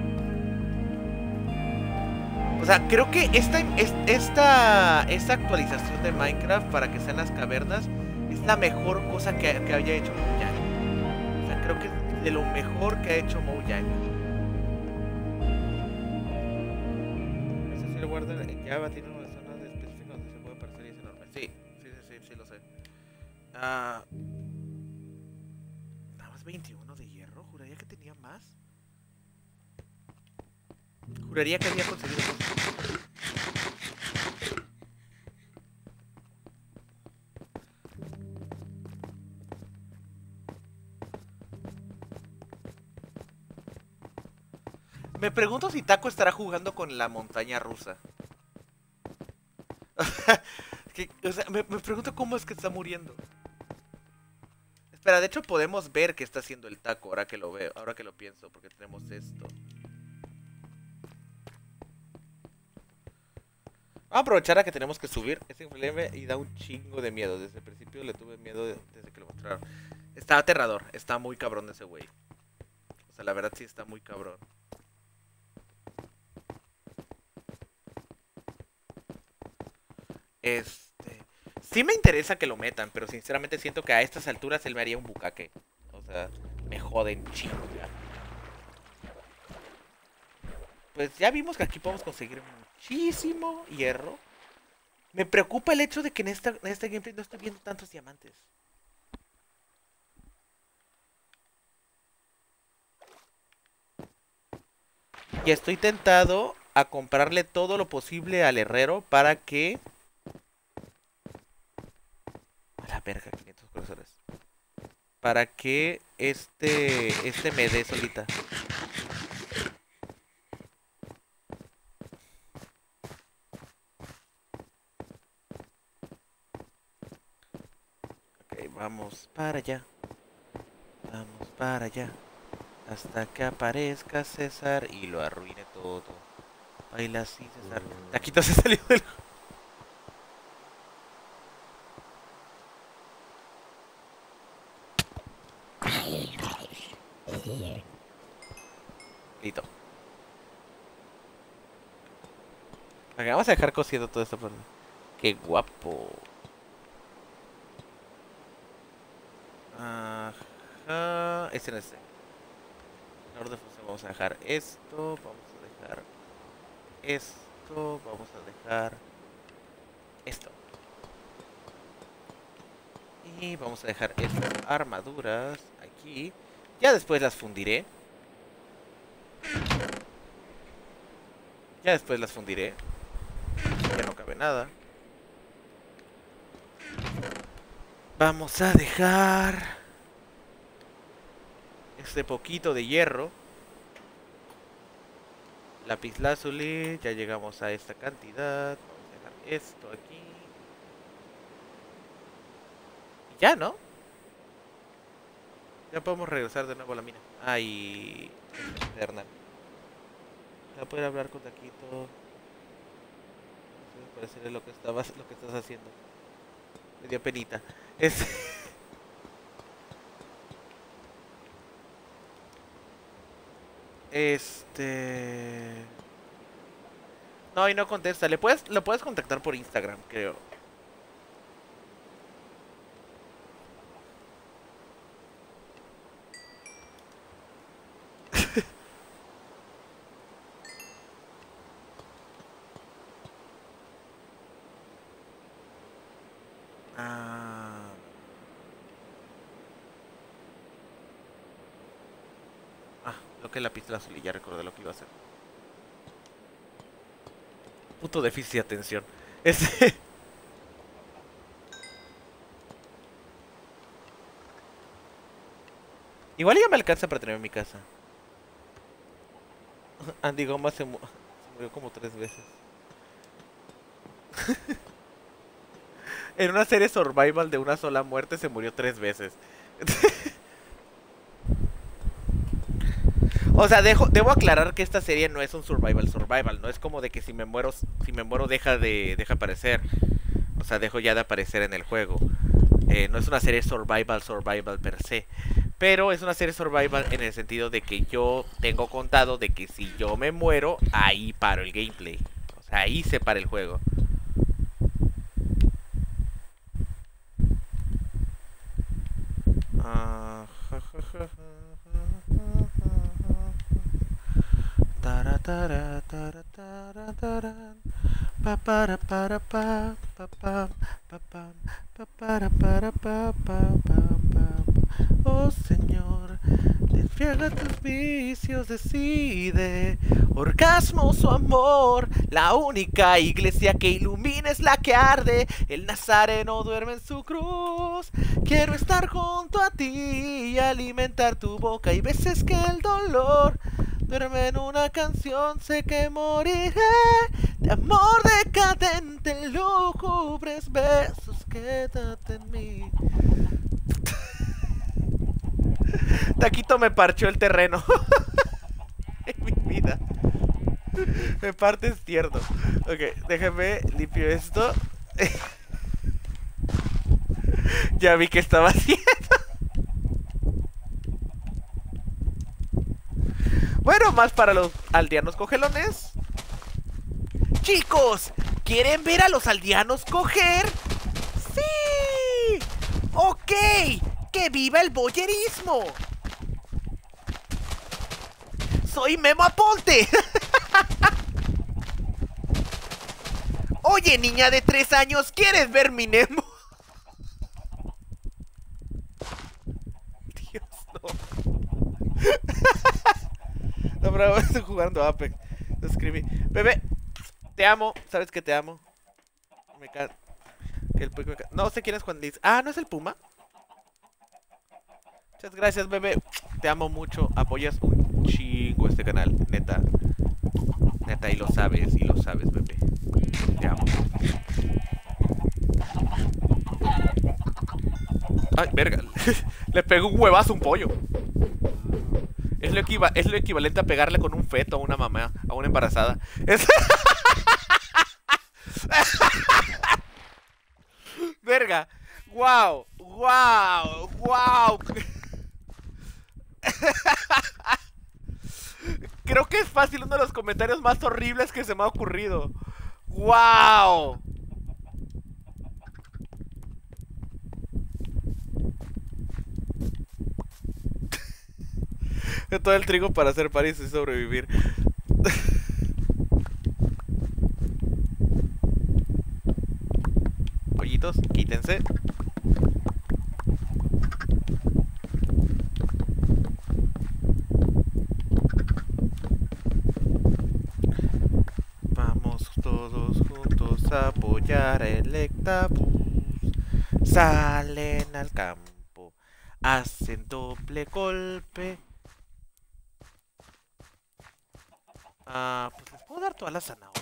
O sea, creo que esta, esta, esta actualización de Minecraft para que sean las cavernas es la mejor cosa que, que haya hecho Mojang. O sea, creo que es de lo mejor que ha hecho Mojang. Eso sí lo guardan en Java, tiene una zona específica donde se puede aparecer y es enorme. Sí, sí, sí, sí, sí lo sé. Ah... veintiuno de hierro, juraría que tenía más. Juraría que había conseguido más. Me pregunto si Taco estará jugando con la montaña rusa. que, o sea, me, me pregunto cómo es que está muriendo. Espera, de hecho podemos ver qué está haciendo el Taco ahora que lo veo, ahora que lo pienso, porque tenemos esto. Vamos a aprovechar a que tenemos que subir. Es inflame y da un chingo de miedo. Desde el principio le tuve miedo desde que lo mostraron. Está aterrador, está muy cabrón ese güey. O sea, la verdad sí está muy cabrón. Este... Sí me interesa que lo metan, pero sinceramente siento que a estas alturas él me haría un bucaque. O sea, me joden chingo ya. Pues ya vimos que aquí podemos conseguir muchísimo hierro. Me preocupa el hecho de que en, esta, en este gameplay no estoy viendo tantos diamantes. Y estoy tentado a comprarle todo lo posible al herrero para que... A la verga, quinientos corazones. Para que este, este me dé solita. Ok, vamos para allá. Vamos para allá. Hasta que aparezca César y lo arruine todo. Baila así, César. Taquito se salió del... Listo. Ok, vamos a dejar cociendo todo esto por... Qué guapo. Ajá. Este no es este. En orden de función vamos a dejar esto. Vamos a dejar esto. Vamos a dejar esto. Y vamos a dejar estas armaduras aquí. Ya después las fundiré. Ya después las fundiré. Ya no cabe nada. Vamos a dejar este poquito de hierro. Lapislázuli. Ya llegamos a esta cantidad. Vamos a dejar esto aquí. Y ya, ¿no? Ya podemos regresar de nuevo a la mina. Ah, y... Hernán. Voy a poder hablar con Taquito. Para decirle lo que estabas, lo que estás haciendo. Me dio penita. Es... Este... No, y no contesta. Le puedes, lo puedes contactar por Instagram, creo. Ah. Ah, lo que es la pistola azul y ya recordé lo que iba a hacer. Puto déficit de atención. Este. Igual ya me alcanza para tener en mi casa. Andy Goma se, mu se murió como tres veces. En una serie survival de una sola muerte se murió tres veces. O sea, dejo, debo aclarar que esta serie no es un survival survival. No es como de que si me muero, si me muero deja de deja aparecer. O sea, dejo ya de aparecer en el juego. Eh, no es una serie survival survival per se. Pero es una serie survival en el sentido de que yo tengo contado de que si yo me muero, ahí paro el gameplay. O sea, ahí se para el juego. Ah, ja, ja, ja, ja. Tara, tara, tara, tara, tara. Pa para para pa pa pa pa pa pa para para pa pa pa pa. Oh Señor, desfiega tus vicios, decide. Orgasmos o amor, la única iglesia que ilumina es la que arde. El nazareno duerme en su cruz. Quiero estar junto a ti y alimentar tu boca. Y veces que el dolor duerme en una canción, sé que moriré de amor decadente en lúgubres besos. Quédate en mí. Taquito me parchó el terreno en mi vida. Me partes tierno. Ok, déjame limpio esto. Ya vi que estaba haciendo. Bueno, más para los aldeanos cogelones. Chicos, ¿quieren ver a los aldeanos coger? ¡Sí! ¡Ok! ¡Que viva el boyerismo! ¡Soy Memo Aponte! Oye, niña de tres años, ¿quieres ver mi Nemo? Dios, no. No, pero estoy jugando Apex. Lo escribí. Bebé, te amo. ¿Sabes que te amo? Me ca... que el... No sé quién es Juan Liz. Ah, ¿no es el Puma? Muchas gracias, bebé. Te amo mucho. Apoyas un chingo este canal. Neta. Neta, y lo sabes. Y lo sabes, bebé. Te amo. Ay, verga. Le pegó un huevazo a un pollo. Es lo, equiva es lo equivalente a pegarle con un feto a una mamá, a una embarazada. Es... Verga. Wow. Wow. Wow. Creo que es fácil uno de los comentarios más horribles que se me ha ocurrido. Wow. Todo el trigo para hacer paris y sobrevivir. Pollitos, quítense. Vamos todos juntos a apoyar el Ectabús. Salen al campo, hacen doble golpe. Ah, pues les puedo dar todas las zanahorias.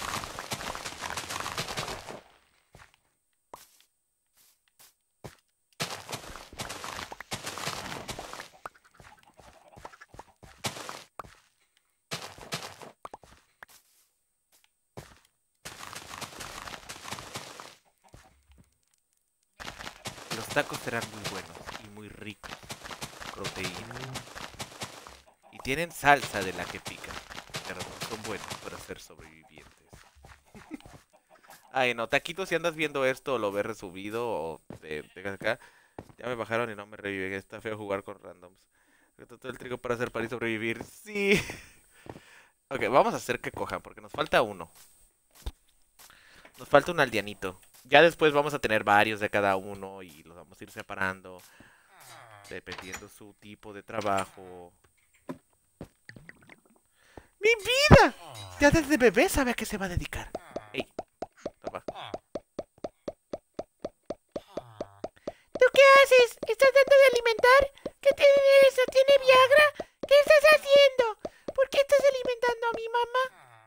Los tacos serán muy buenos y muy ricos. Proteína. Y tienen salsa de la que pica. Perdón. son buenos para ser sobrevivientes. Ay, no, Taquito, si andas viendo esto o lo ves resubido o te te acá, ya me bajaron y no me reviven. Está feo jugar con randoms. Todo el trigo para hacer para sobrevivir. Sí. Ok, vamos a hacer que cojan porque nos falta uno. Nos falta un aldeanito. Ya después vamos a tener varios de cada uno y los vamos a ir separando dependiendo su tipo de trabajo. ¡Mi vida! Ya desde bebé sabe a qué se va a dedicar. Ey, toma. ¿Tú qué haces? ¿Estás tratando de alimentar? ¿Qué tiene eso? ¿Tiene Viagra? ¿Qué estás haciendo? ¿Por qué estás alimentando a mi mamá?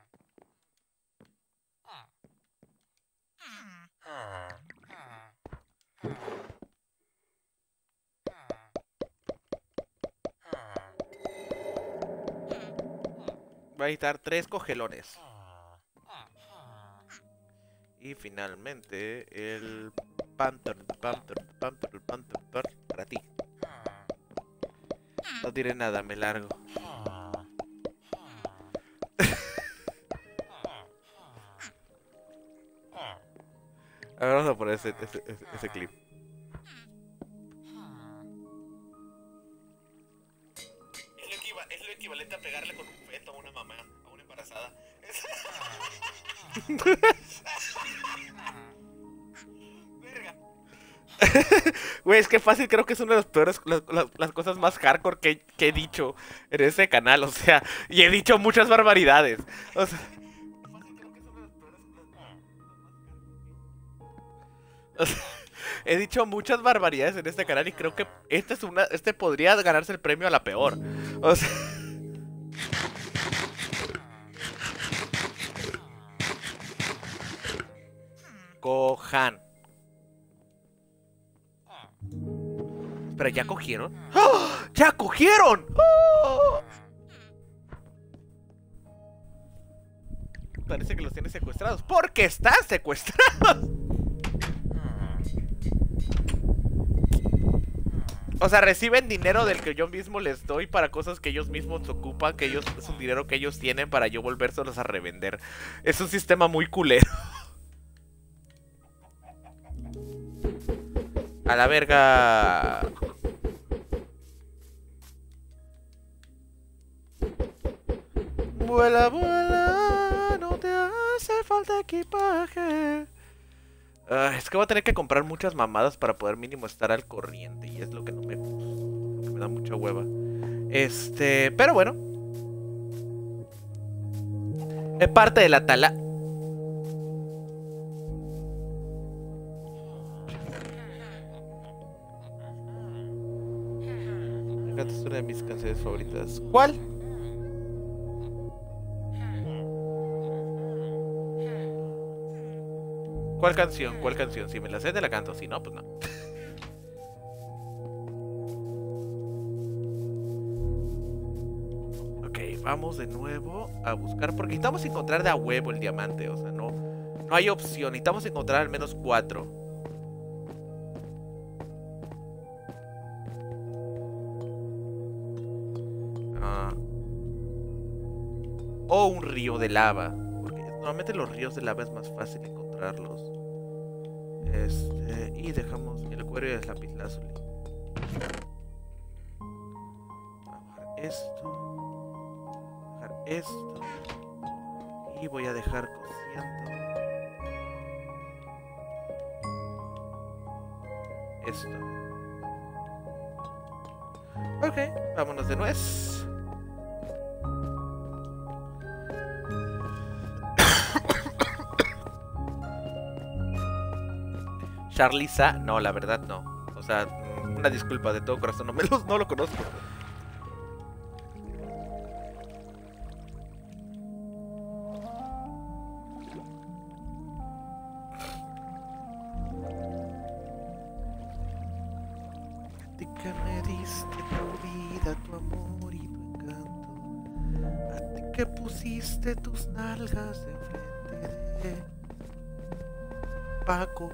Va a necesitar tres cogelones. Y finalmente el Panther, Panther, Panther, Panther, Panther para ti. No diré nada, me largo. A ver, vamos a poner ese, ese, ese, ese clip. Es lo, equiva es lo equivalente a pegarle con un feto a una mamá, a una embarazada. Verga. Güey, es que fácil, creo que es una de las peores, las, las, las cosas más hardcore que, que he dicho en ese canal, o sea, y he dicho muchas barbaridades. O sea, o sea, he dicho muchas barbaridades en este canal y creo que este es una, este podría ganarse el premio a la peor. O sea, cojan. Pero ya cogieron. ¡Oh! ¡Ya cogieron! ¡Oh! Parece que los tiene secuestrados. ¡Porque están secuestrados! O sea, reciben dinero del que yo mismo les doy para cosas que ellos mismos ocupan, que ellos es un dinero que ellos tienen para yo volvérselos a revender. Es un sistema muy culero. A la verga. Vuela, vuela, no te hace falta equipaje. Uh, es que voy a tener que comprar muchas mamadas para poder mínimo estar al corriente. Y es lo que no me gusta, lo que me da mucha hueva. Este, pero bueno. Es parte de la tala. Me encanta, es una de mis canciones favoritas. ¿Cuál? ¿Cuál canción? ¿Cuál canción? Si me la sé, te la canto. Si no, pues no. Ok, vamos de nuevo a buscar. Porque necesitamos encontrar de a huevo el diamante. O sea, no, no hay opción. Necesitamos encontrar al menos cuatro. Ah. O un río de lava. Porque normalmente los ríos de lava es más fácil encontrarlos. Este, y dejamos el cuero y el lapislázuli. Vamos a dejar esto. Dejar esto. Y voy a dejar cociendo esto. Ok, vámonos de nuez. Charliza, no, la verdad no. O sea, una disculpa de todo corazón, no, me los, no lo conozco. A ti que me diste tu vida, tu amor y tu encanto. A ti que pusiste tus nalgas enfrente de Paco.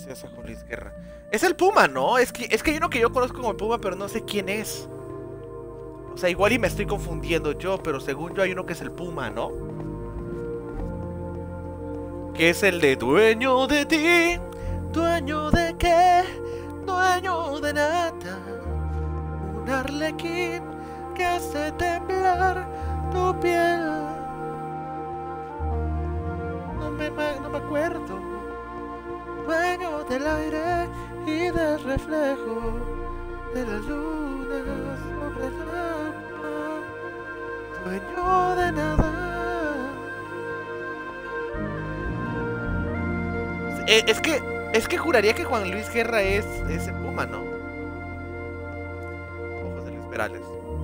gracias a Juan Luis Guerra. Es el Puma, ¿no? Es que, es que hay uno que yo conozco como el Puma, pero no sé quién es. O sea, igual y me estoy confundiendo yo, pero según yo hay uno que es el Puma, ¿no? Que es el de dueño de ti, dueño de qué, dueño de nada. Un arlequín que hace temblar tu piel. No me, no me acuerdo. Dueño del aire y del reflejo de la luna sobre el agua. Dueño de nada. Eh, es que, es que juraría que Juan Luis Guerra es ese Puma, ¿no? O José Luis Perales.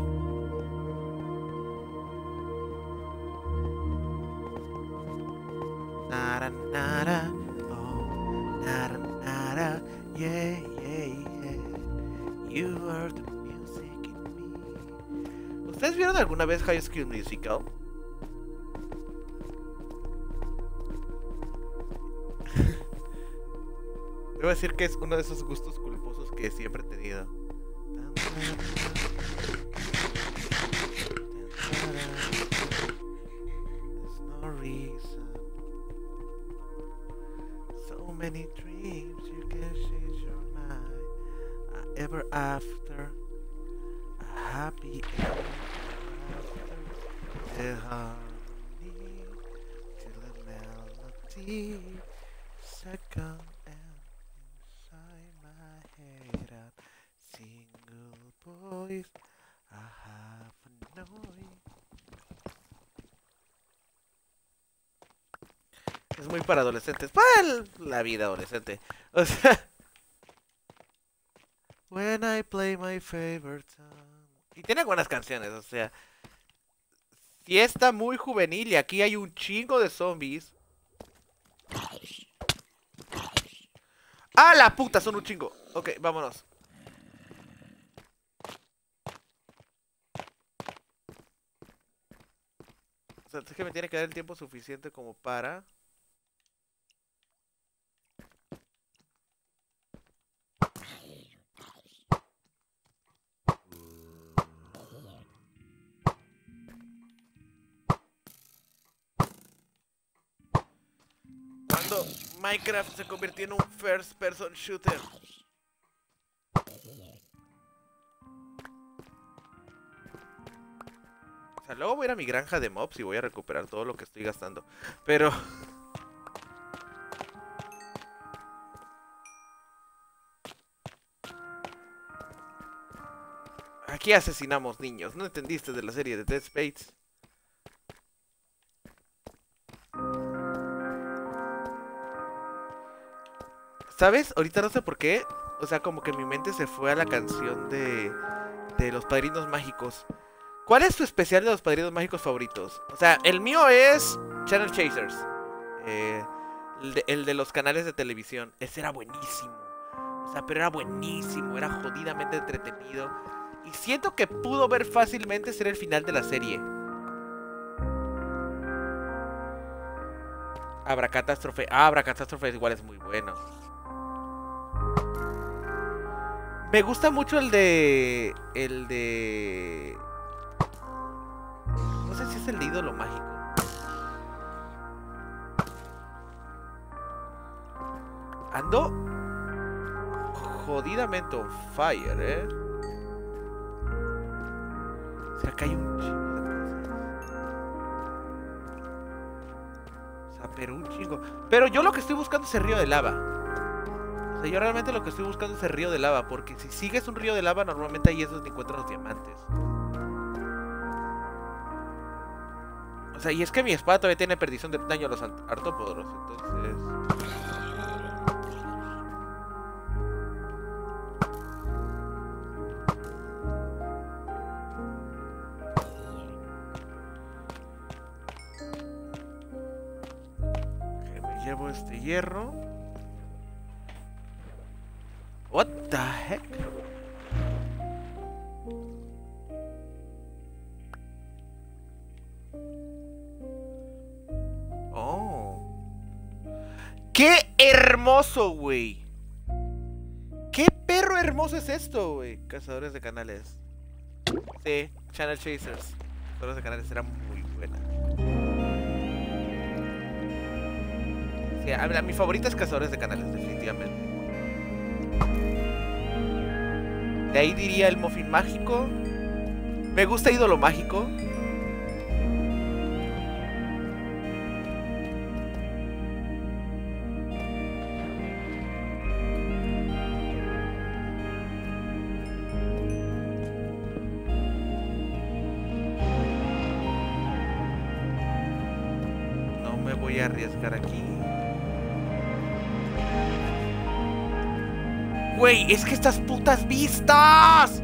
Nara, nara, oh, nara, nara, yeah, yeah, yeah. You are the music in me. ¿Ustedes vieron alguna vez High School Musical? Debo decir que es uno de esos gustos culposos que siempre he tenido. There's no reason. So many dreams you can change your mind. Uh, ever after a happy ever after the harmony to the melody second. Boys, I have a noise. Es muy para adolescentes. Para la vida adolescente. O sea, when I play my favorite song. Y tiene buenas canciones, o sea. Sí está muy juvenil y aquí hay un chingo de zombies. ¡Ah, la puta! Son un chingo. Ok, vámonos. O sea, es que me tiene que dar el tiempo suficiente como para... Cuando Minecraft se convirtió en un first person shooter. O sea, luego voy a ir a mi granja de mobs y voy a recuperar todo lo que estoy gastando. Pero... aquí asesinamos niños. ¿No entendiste de la serie de Dead Space? ¿Sabes? Ahorita no sé por qué. O sea, como que mi mente se fue a la canción de... de los Padrinos Mágicos. ¿Cuál es tu especial de los Padrinos Mágicos favoritos? O sea, el mío es Channel Chasers. Eh, el, de, el de los canales de televisión. Ese era buenísimo. O sea, pero era buenísimo. Era jodidamente entretenido. Y siento que pudo ver fácilmente ser el final de la serie. Abracatástrofe. Ah, Abracatástrofe igual es muy bueno. Me gusta mucho el de... El de... No sé si es el de ídolo mágico. Ando jodidamente on fire, ¿eh? O sea, acá hay un chingo de cosas. O sea, pero un chingo. Pero yo lo que estoy buscando es el río de lava. O sea, yo realmente lo que estoy buscando es el río de lava. Porque si sigues un río de lava, normalmente ahí es donde encuentras los diamantes. O sea, y es que mi espada todavía tiene perdición de daño a los artópodos. Entonces... okay, me llevo este hierro. What the heck? ¡Qué hermoso, güey! hermoso es esto, güey! Cazadores de canales. Sí, Channel Chasers. Cazadores de canales era muy buena. Sí, a ver, a mi favorita es Cazadores de canales, definitivamente. De ahí diría el Muffin Mágico. Me gusta Ídolo Mágico. No me voy a arriesgar aquí. Güey, es que estas putas vistas.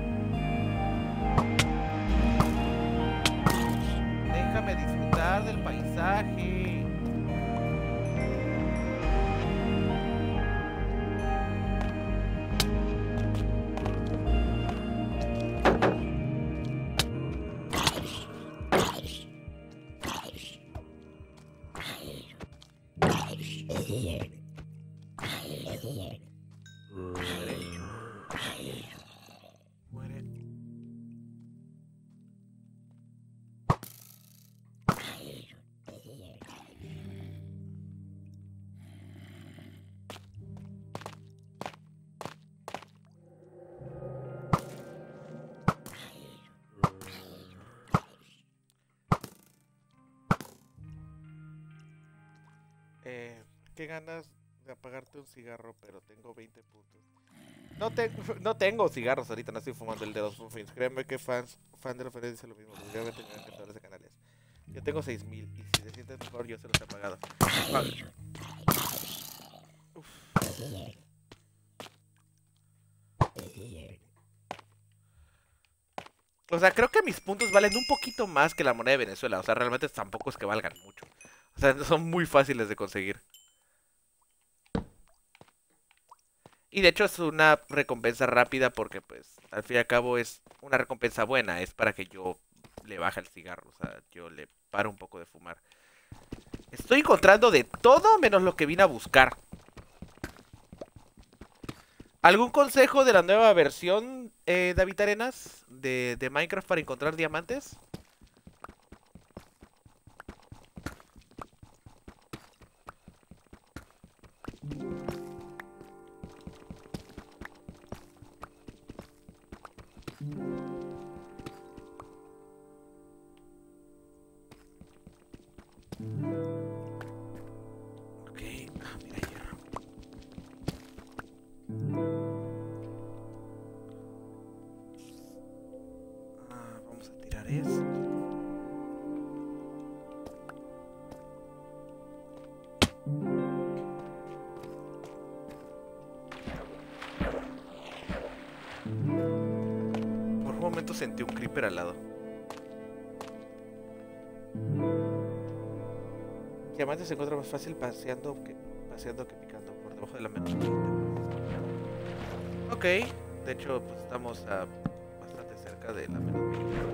Déjame disfrutar del paisaje. Muere. Eh, qué ganas de apagarte un cigarro, pero tengo veinte puntos. No, te, no tengo cigarros ahorita, no estoy fumando el de los muffins. Créeme que fans, fan de referencia lo mismo. Obviamente me encantadores de canales. Yo tengo seis mil y si te sientes mejor yo se los he apagado. Uf. O sea, creo que mis puntos valen un poquito más que la moneda de Venezuela. O sea, realmente tampoco es que valgan mucho. O sea, son muy fáciles de conseguir. Y de hecho es una recompensa rápida porque pues al fin y al cabo es una recompensa buena. Es para que yo le baje el cigarro. O sea, yo le paro un poco de fumar. Estoy encontrando de todo menos lo que vine a buscar. ¿Algún consejo de la nueva versión, eh, David Arenas, de, de Minecraft para encontrar diamantes? Ok, ah, mira hierro. Ah, vamos a tirar eso. Por un momento sentí un creeper al lado. Diamantes se encuentra más fácil paseando que, paseando que picando por debajo de la menos. Ok, de hecho pues estamos a bastante cerca de la menos.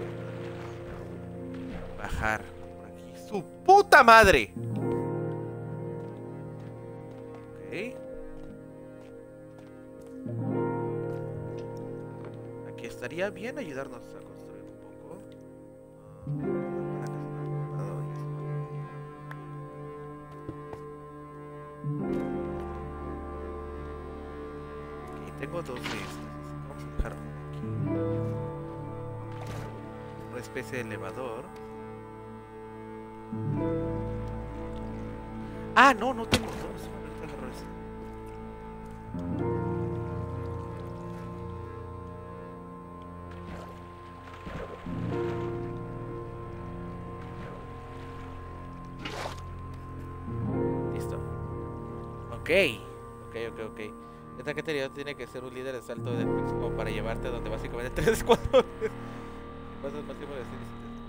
Bajar por aquí. ¡Su puta madre! Ok. Aquí estaría bien ayudarnos a construir un poco. Uh, Tengo dos de estas. Vamos a dejar aquí. Una especie de elevador. Ah, no, no tengo dos. Listo. Ok. Ok, ok, ok. Esta categoría tiene que ser un líder de salto de defensa como para llevarte a donde básicamente tres escuadrones. Pasas máximo de decir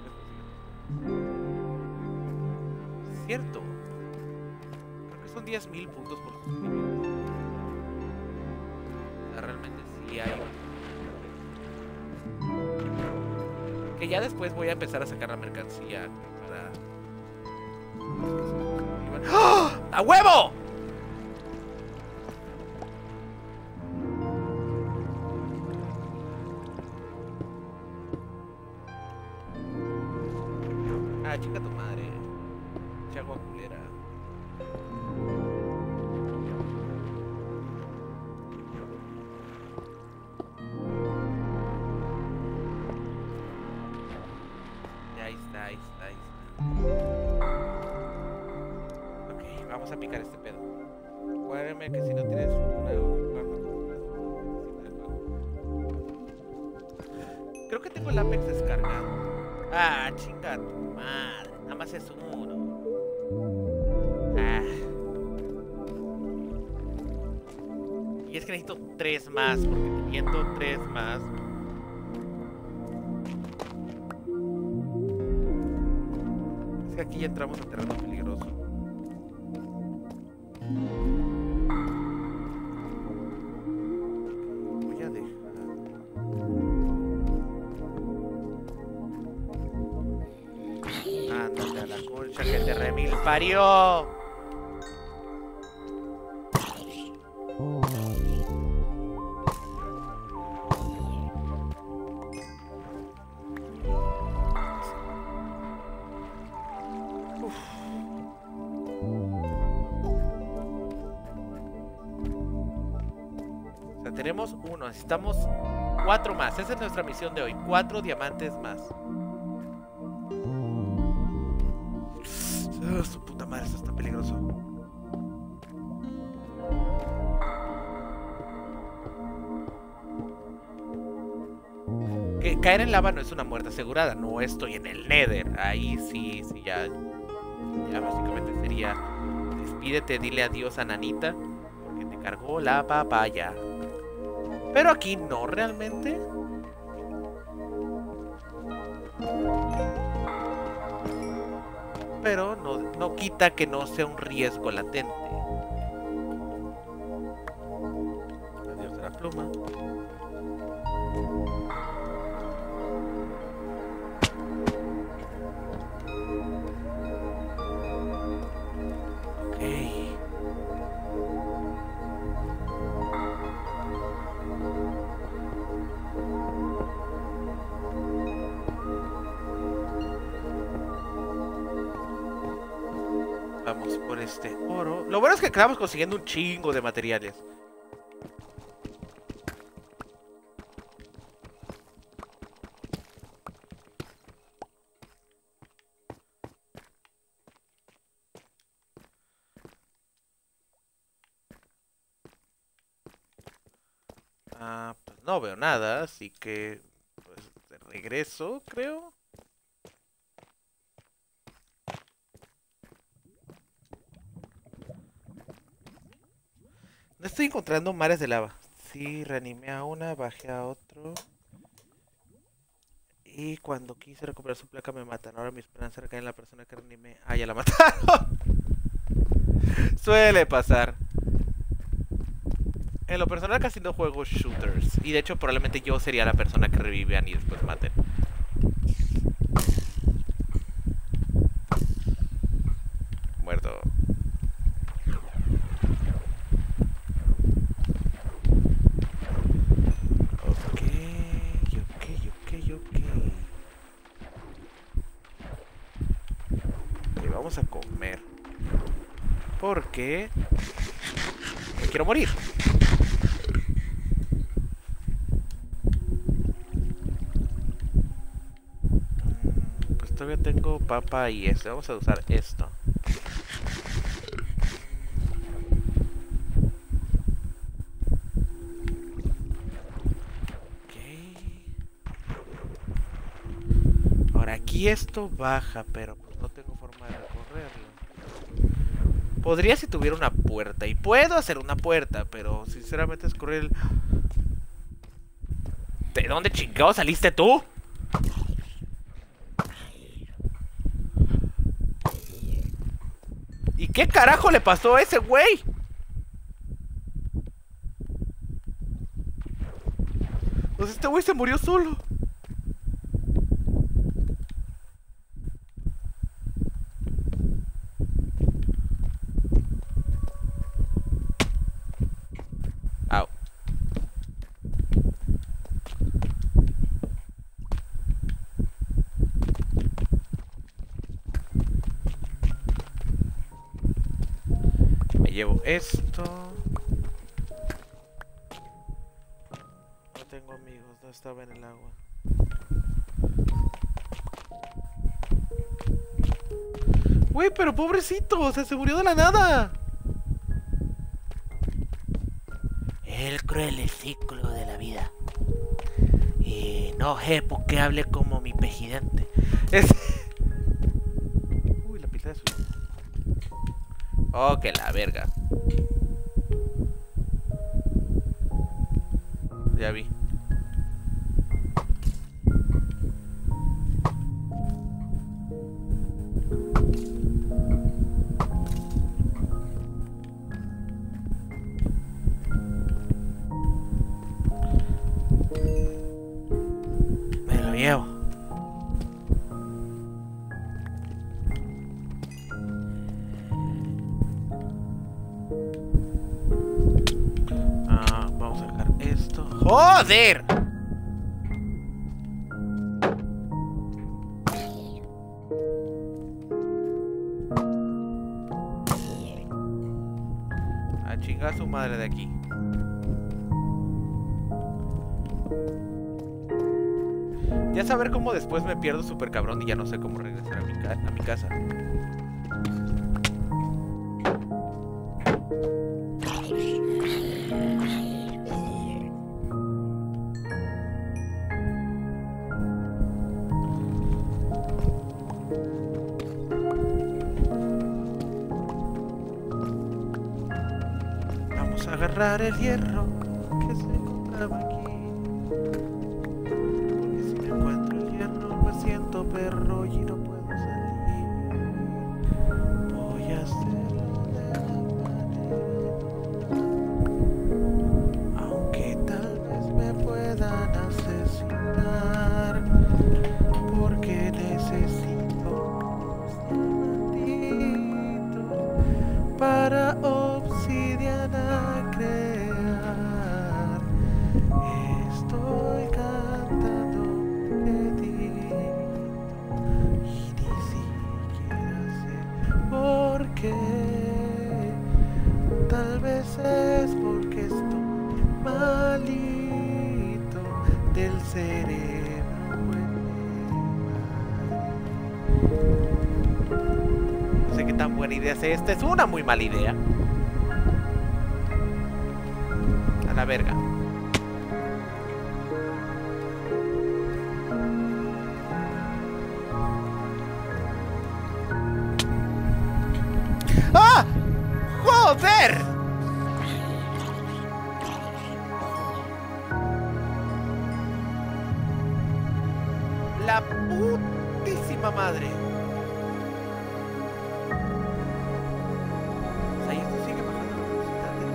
cierto. Creo que son diez mil puntos por suscribirse. O sea, realmente sí hay. Que ya después voy a empezar a sacar la mercancía para. ¡Oh! ¡A huevo! Ah, chica tu madre. Chagua culera. Ya, ahí está, ahí está, ahí está. Ok, vamos a picar este pedo. Acuérdame que si no tienes una... Creo que tengo el Apex descargado. Ah, chinga tu madre. Nada más es uno. Ah. Y es que necesito tres más, porque teniendo tres más. Es que aquí ya entramos a terreno peligroso. Voy a dejar. Ándale a la concha que te remil parió. Tenemos uno, necesitamos cuatro más. Esa es nuestra misión de hoy. Cuatro diamantes más. Oh, su puta madre, esto está peligroso. Que caer en lava no es una muerte asegurada. No estoy en el Nether. Ahí sí, sí, ya. Ya básicamente sería: despídete, dile adiós a Nanita, porque te cargó la papaya. Pero aquí no realmente. Pero no, no quita que no sea un riesgo latente. Adiós a la pluma. Ok. Vamos por este oro. Lo bueno es que acabamos consiguiendo un chingo de materiales. Ah, pues no veo nada, así que pues de regreso, creo. No estoy encontrando mares de lava. Sí, reanimé a una, bajé a otro. Y cuando quise recuperar su placa me matan. Ahora mi esperanza recae en la persona que reanimé. Ah, ya la mataron. Suele pasar. En lo personal casi no juego shooters. Y de hecho probablemente yo sería la persona que revivían y después maten. Muerto. Ok, ok, ok, ok. Ok, vamos a comer. Porque me quiero morir. Pues todavía tengo papa y este. Vamos a usar esto. Ahora aquí esto baja, pero pues no tengo forma de recorrerlo. Podría si tuviera una puerta. Y puedo hacer una puerta, pero sinceramente es correr el... ¿De dónde chingados saliste tú? ¿Y qué carajo le pasó a ese güey? Pues este güey se murió solo. Au. llevo esto. No tengo amigos, no estaba en el agua. Güey, pero pobrecito, o sea, se murió de la nada. El cruel ciclo de la vida. Y no sé por qué hable como mi presidente. Es... Uy, la pista de su... Oh, que la verga. Ya vi. Me lo llevo. Ah, vamos a dejar esto. ¡Joder! A chingar su madre de aquí. Ya saber cómo después me pierdo súper cabrón y ya no sé cómo regresar a mi, ca a mi casa. Vamos a agarrar el hierro que se encontraba aquí. Porque si no encuentro el hierro me siento perro y no puedo salir. Voy a hacerlo de la manera, aunque tal vez me puedan asesinar, porque necesito unos diamantitos para obsidiana crear. Estoy cantando pedito y ni siquiera sé por qué. Tal vez es porque estoy malito del cerebro. No sé qué tan buena idea es esta. Es una muy mala idea. A la verga. ¡Ah! ¡Joder! La putísima madre. O sea, y esto sigue bajando la velocidad, ¿eh?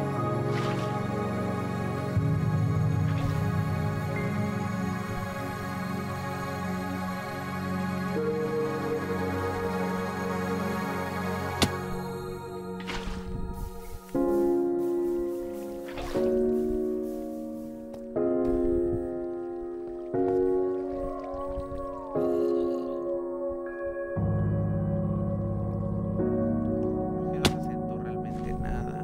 No se sentó realmente nada.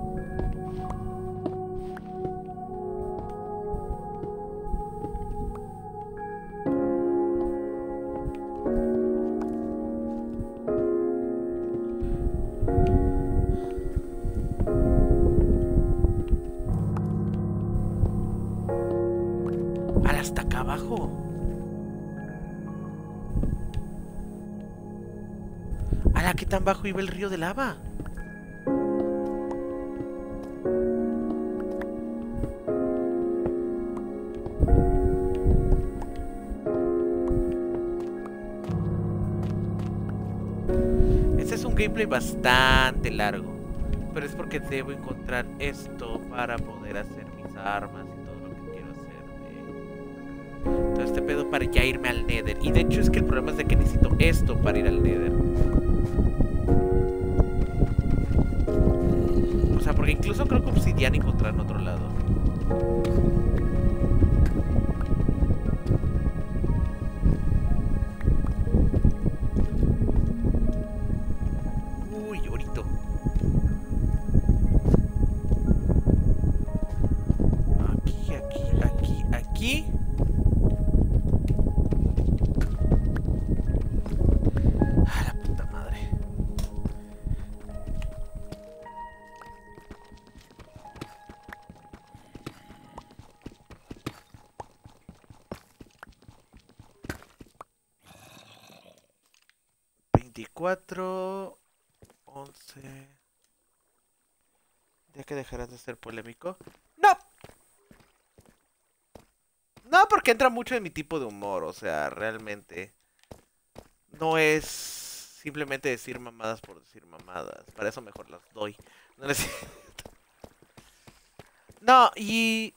Al hasta acá abajo. ¿A la que tan bajo iba el río de lava? Este es un gameplay bastante largo, pero es porque debo encontrar esto para poder hacer mis armas y todo lo que quiero hacer de todo este pedo para ya irme al Nether. Y de hecho es que el problema es de que necesito esto para ir al Nether. O sea, porque incluso creo que obsidiana encontrar en otro lado. Uy, ahorita. veinticuatro, once. ¿Ya que dejarás de ser polémico? ¡No! No, porque entra mucho en mi tipo de humor, o sea, realmente. No es simplemente decir mamadas por decir mamadas. Para eso mejor las doy. No, les... no, y...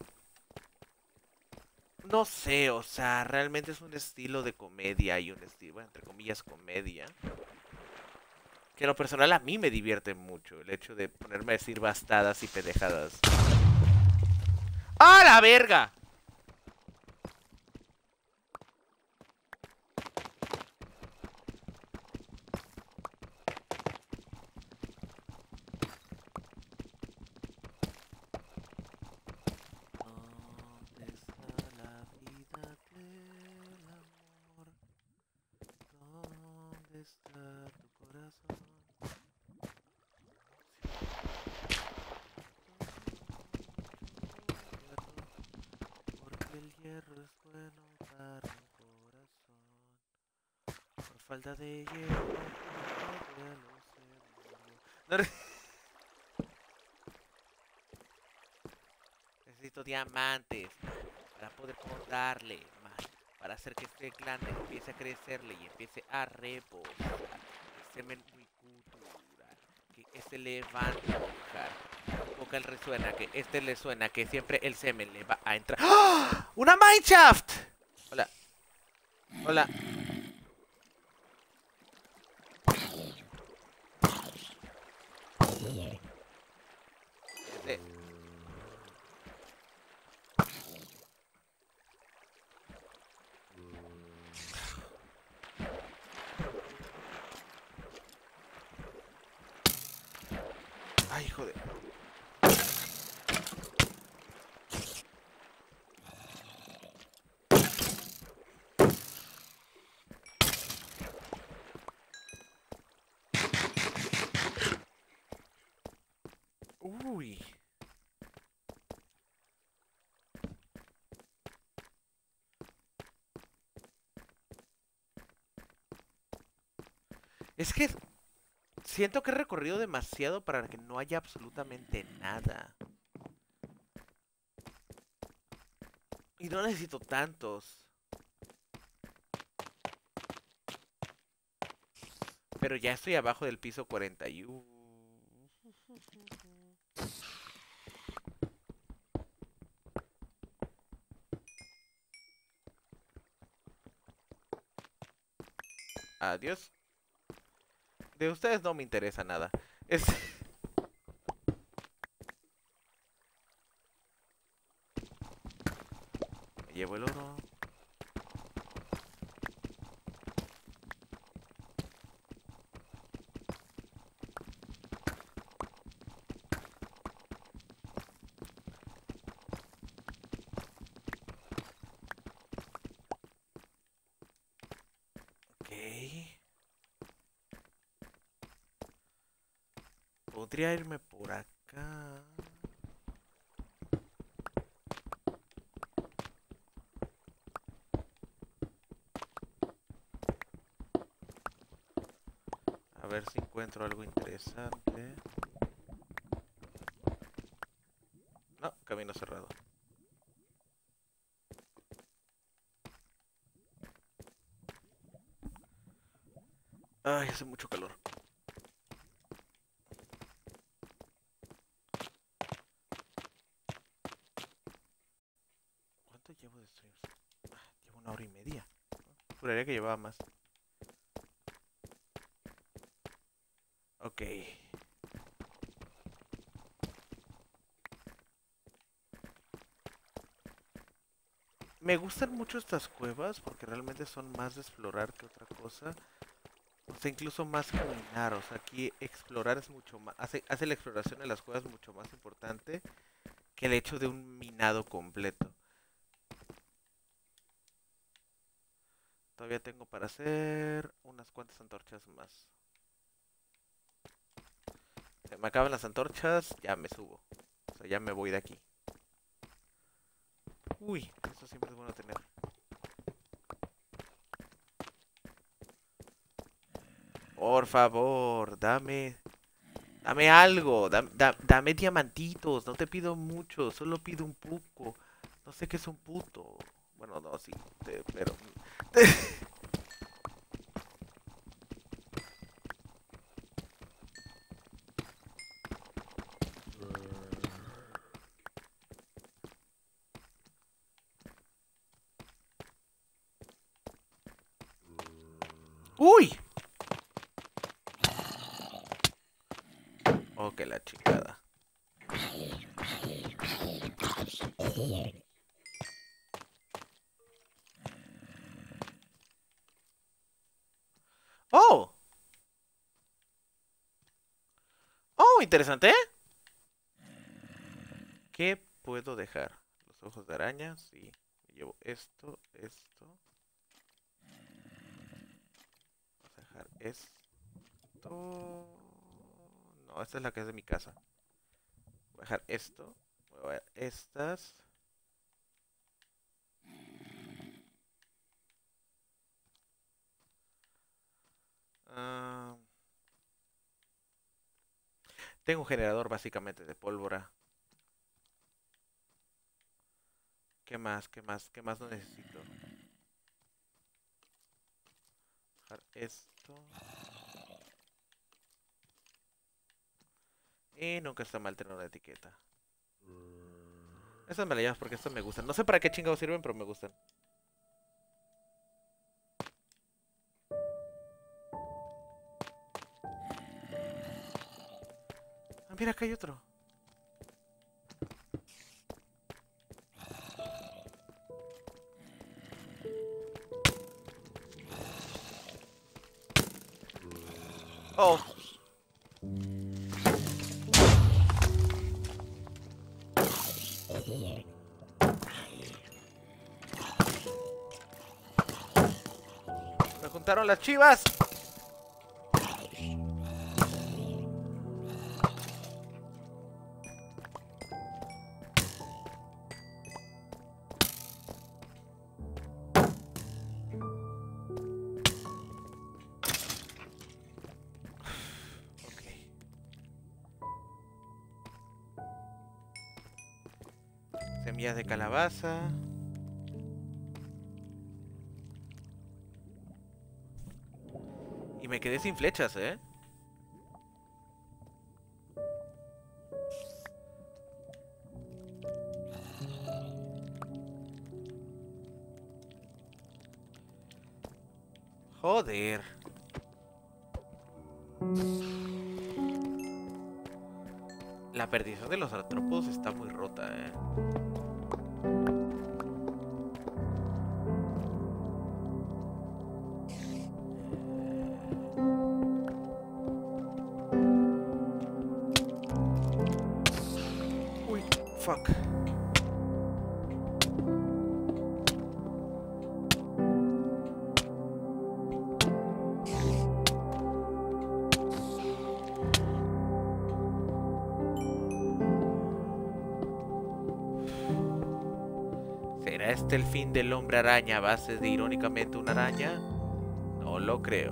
No sé, o sea, realmente es un estilo de comedia y un estilo, bueno, entre comillas, comedia. Que en lo personal a mí me divierte mucho el hecho de ponerme a decir bastadas y pendejadas. ¡Ah, la verga! ¿Dónde está la vida del amor? ¿Dónde está tu corazón? Porque el hierro es bueno para un corazón. Por falta de hierro, el hielo se murió. No, necesito diamantes para poder contarle más, para hacer que este clan empiece a crecerle y empiece a reposar. Que semen muy cultural, que este levante a mojar. Poca el resuena, que este le suena, que siempre el semen le va a entrar. ¡Oh! ¡Una mineshaft! Hola. Hola. Este. Ay, joder. Uy. Es que siento que he recorrido demasiado para que no haya absolutamente nada. Y no necesito tantos. Pero ya estoy abajo del piso cuarenta y uno. Adiós. De ustedes no me interesa nada. Es... Me llevo el oro. Ok. Podría irme por acá. A ver si encuentro algo interesante. No, camino cerrado. Ay, hace mucho calor. ¿Cuánto llevo de streams? Ah, llevo una hora y media. Juraría que llevaba más. Ok. Me gustan mucho estas cuevas porque realmente son más de explorar que otra cosa. O sea, incluso más caminar. O sea, aquí explorar es mucho más... Hace, hace la exploración de las cuevas mucho más importante que el hecho de un minado completo. Todavía tengo para hacer unas cuantas antorchas más. Se me acaban las antorchas, ya me subo. O sea, ya me voy de aquí. Uy, eso siempre es bueno tener. Por favor, dame... Dame algo, dame, da- dame diamantitos, no te pido mucho, solo pido un poco. No sé qué es un puto. Bueno, no, sí, te- pero... ¡Uy! Oh, que la chingada. ¡Oh! ¡Oh, interesante! ¿Qué puedo dejar? Los ojos de araña, sí. Me llevo esto, esto. Vamos a dejar esto. No, esta es la que es de mi casa. Voy a dejar esto. Voy a ver estas. Ah, tengo un generador básicamente de pólvora. ¿Qué más? ¿Qué más? ¿Qué más no necesito? Dejar esto. Y nunca está mal tener una etiqueta. Estas me las llevas porque estas me gustan. No sé para qué chingados sirven, pero me gustan. Ah, mira, acá hay otro. Oh. Me juntaron las chivas. Ok. Semillas de calabaza. Y me quedé sin flechas, ¿eh? Joder. La perdición de los artrópodos está muy rota, ¿eh? Uy, fuck. ¿Será este el fin del hombre araña a base de irónicamente una araña? No lo creo.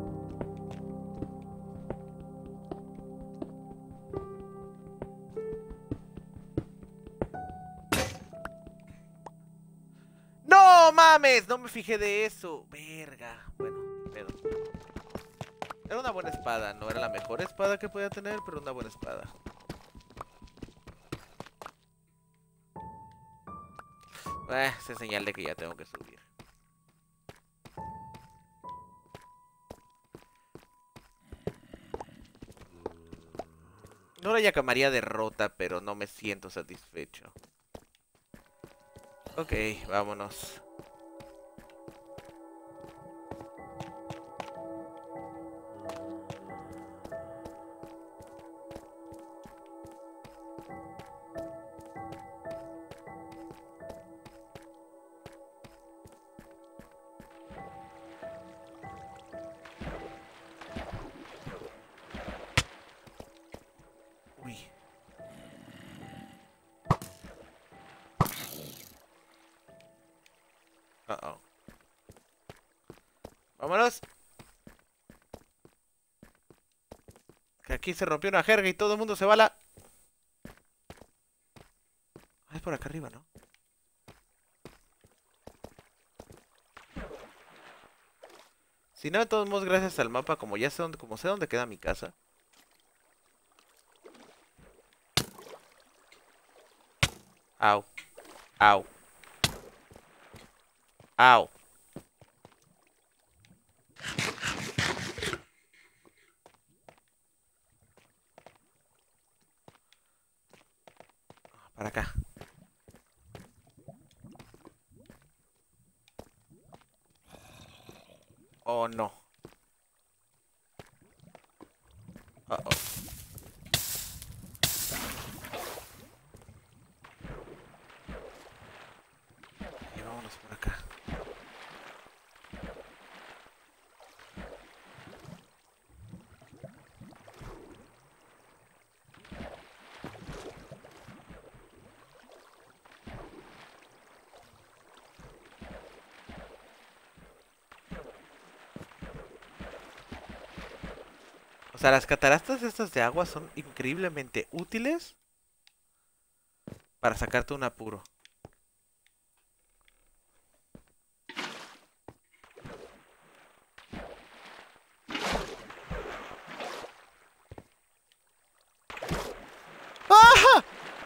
¡No mames! No me fijé de eso. Verga. Bueno, ni pedo. Era una buena espada. No era la mejor espada que podía tener, pero una buena espada. Eh, es señal de que ya tengo que subir. No la llamaría derrota, pero no me siento satisfecho. Ok, vámonos. Uy. Uh oh. Vámonos. Que aquí se rompió una jerga y todo el mundo se va a la... Ah, es por acá arriba, ¿no? Si no, de todos modos, gracias al mapa, como ya sé dónde, como sé dónde queda mi casa. Au. Au. Au. Para acá. Oh, no. Uh oh. Y vámonos por acá. O sea, las cataratas estas de agua son increíblemente útiles para sacarte un apuro. ¡Ah!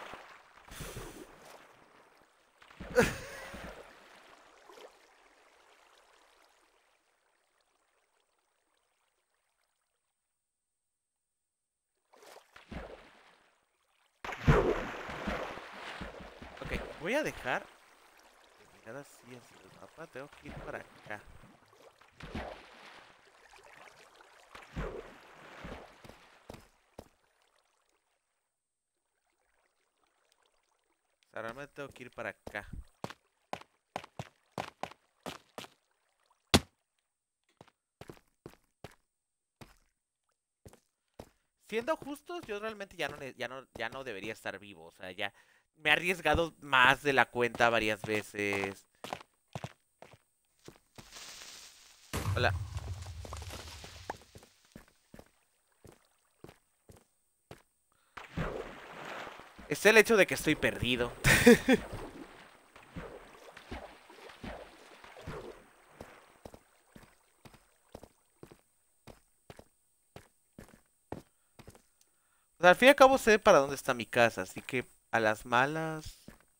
Ok, voy a dejar de mirar así hacia el mapa. Tengo que ir para acá. O sea, realmente tengo que ir para acá. Siendo justos, yo realmente ya no, ya no, ya no debería estar vivo. O sea, ya me he arriesgado más de la cuenta varias veces. Hola. Es el hecho de que estoy perdido. O sea, al fin y al cabo sé para dónde está mi casa, así que a las malas...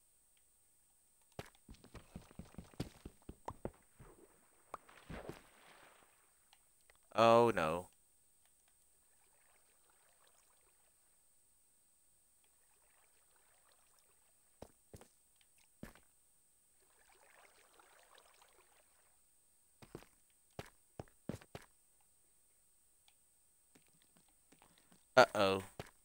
Oh, no. Uh-oh.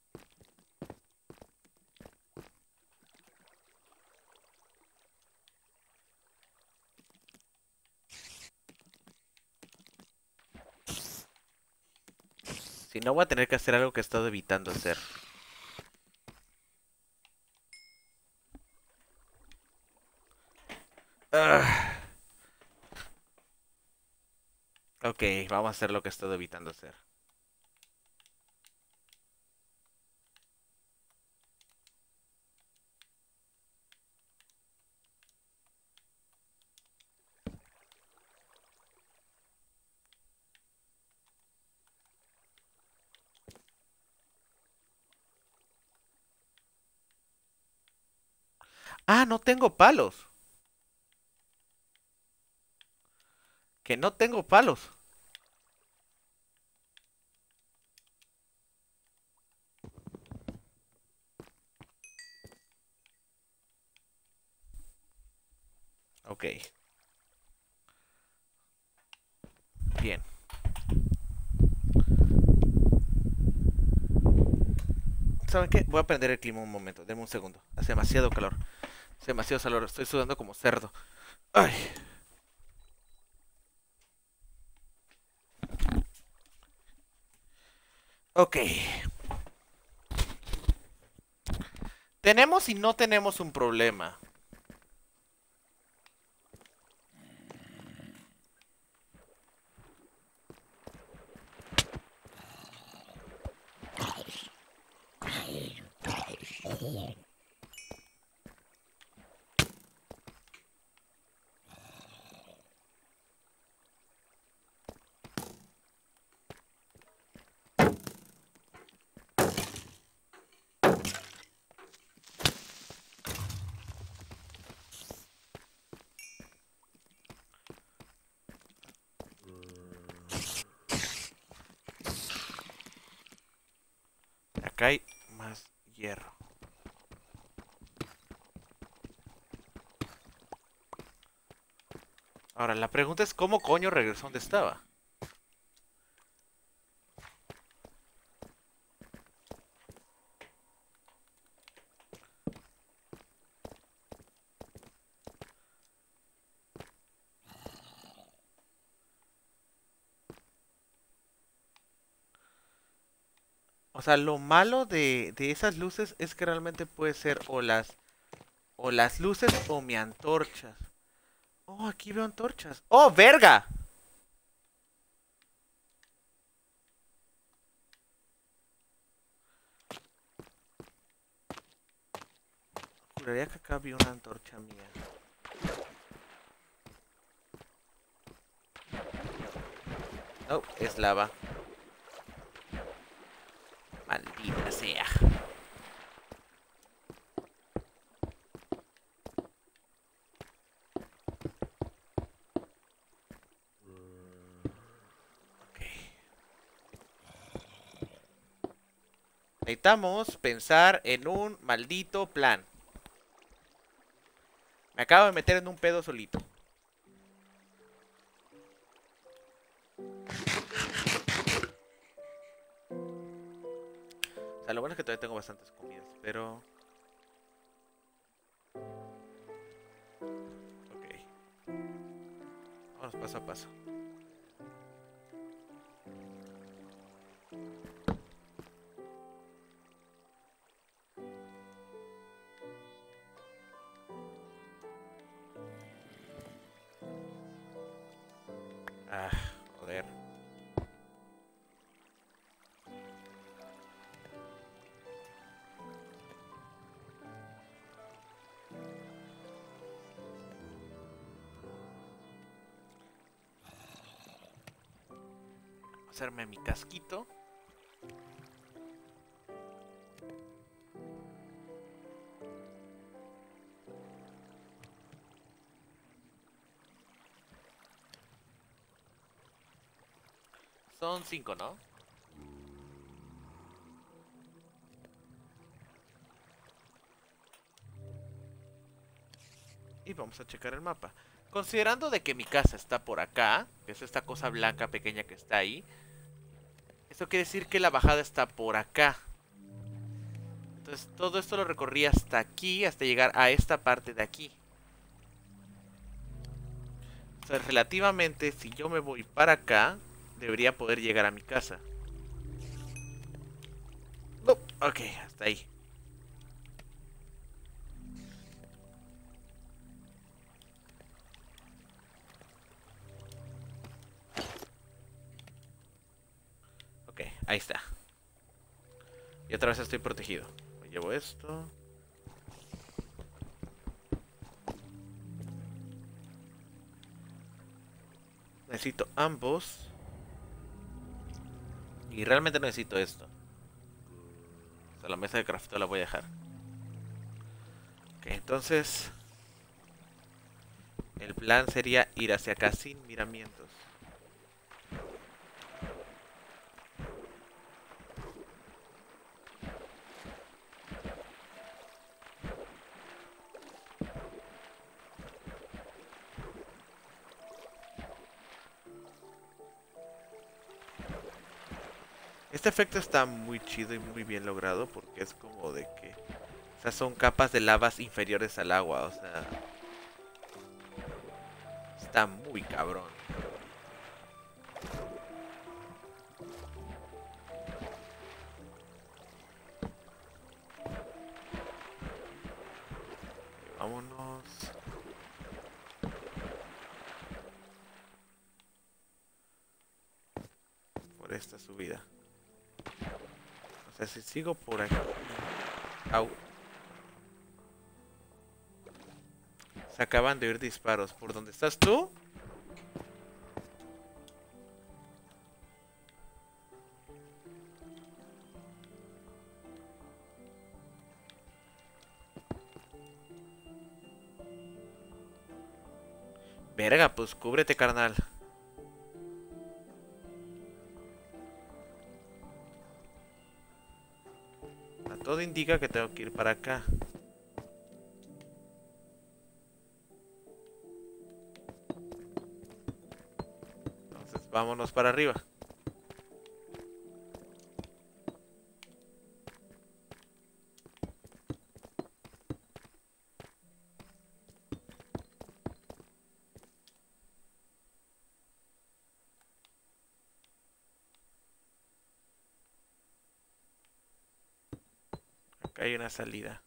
Si no, voy a tener que hacer algo que he estado evitando hacer. Ugh. Ok, vamos a hacer lo que he estado evitando hacer. Ah, no tengo palos. Que no tengo palos. Ok. Bien. ¿Saben qué? Voy a prender el clima un momento. Denme un segundo. Hace demasiado calor. Hace demasiado calor. Estoy sudando como cerdo. Ay. Ok. Tenemos y no tenemos un problema. Acá hay más hierro. Ahora, la pregunta es ¿cómo coño regresó donde estaba? O sea, lo malo de, de esas luces es que realmente puede ser o las o las luces o mi antorchas. Oh, aquí veo antorchas. ¡Oh, verga! Juraría que acá vi una antorcha mía. No, es lava. Maldita sea. Necesitamos pensar en un maldito plan. Me acabo de meter en un pedo solito. O sea, lo bueno es que todavía tengo bastantes comidas, pero... Ok. Vamos paso a paso. Ah, joder. Hacerme mi casquito. Son cinco, ¿no? Y vamos a checar el mapa. Considerando de que mi casa está por acá, que es esta cosa blanca pequeña que está ahí, eso quiere decir que la bajada está por acá. Entonces todo esto lo recorrí hasta aquí, hasta llegar a esta parte de aquí. O sea, relativamente, si yo me voy para acá, debería poder llegar a mi casa. No, ok, hasta ahí. Ok, ahí está. Y otra vez estoy protegido. Me llevo esto. Necesito ambos. Y realmente necesito esto. O sea, la mesa de crafteo la voy a dejar. Ok, entonces... el plan sería ir hacia acá sin miramientos. Este efecto está muy chido y muy bien logrado porque es como de que... o sea, son capas de lavas inferiores al agua, o sea... está muy cabrón. Vámonos. Por esta subida. O sea, si sigo por aquí... Au. Se acaban de oír disparos. ¿Por dónde estás tú? Verga, pues cúbrete, carnal. A todo indica que tengo que ir para acá. Entonces, vámonos para arriba. Acá hay una salida.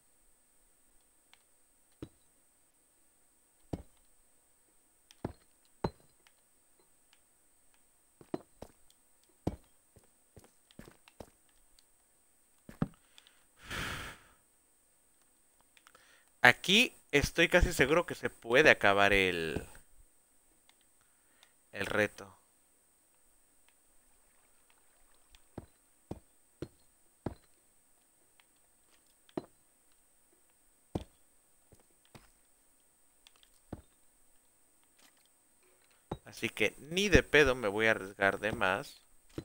Aquí estoy casi seguro que se puede acabar el... el reto. Así que ni de pedo me voy a arriesgar de más.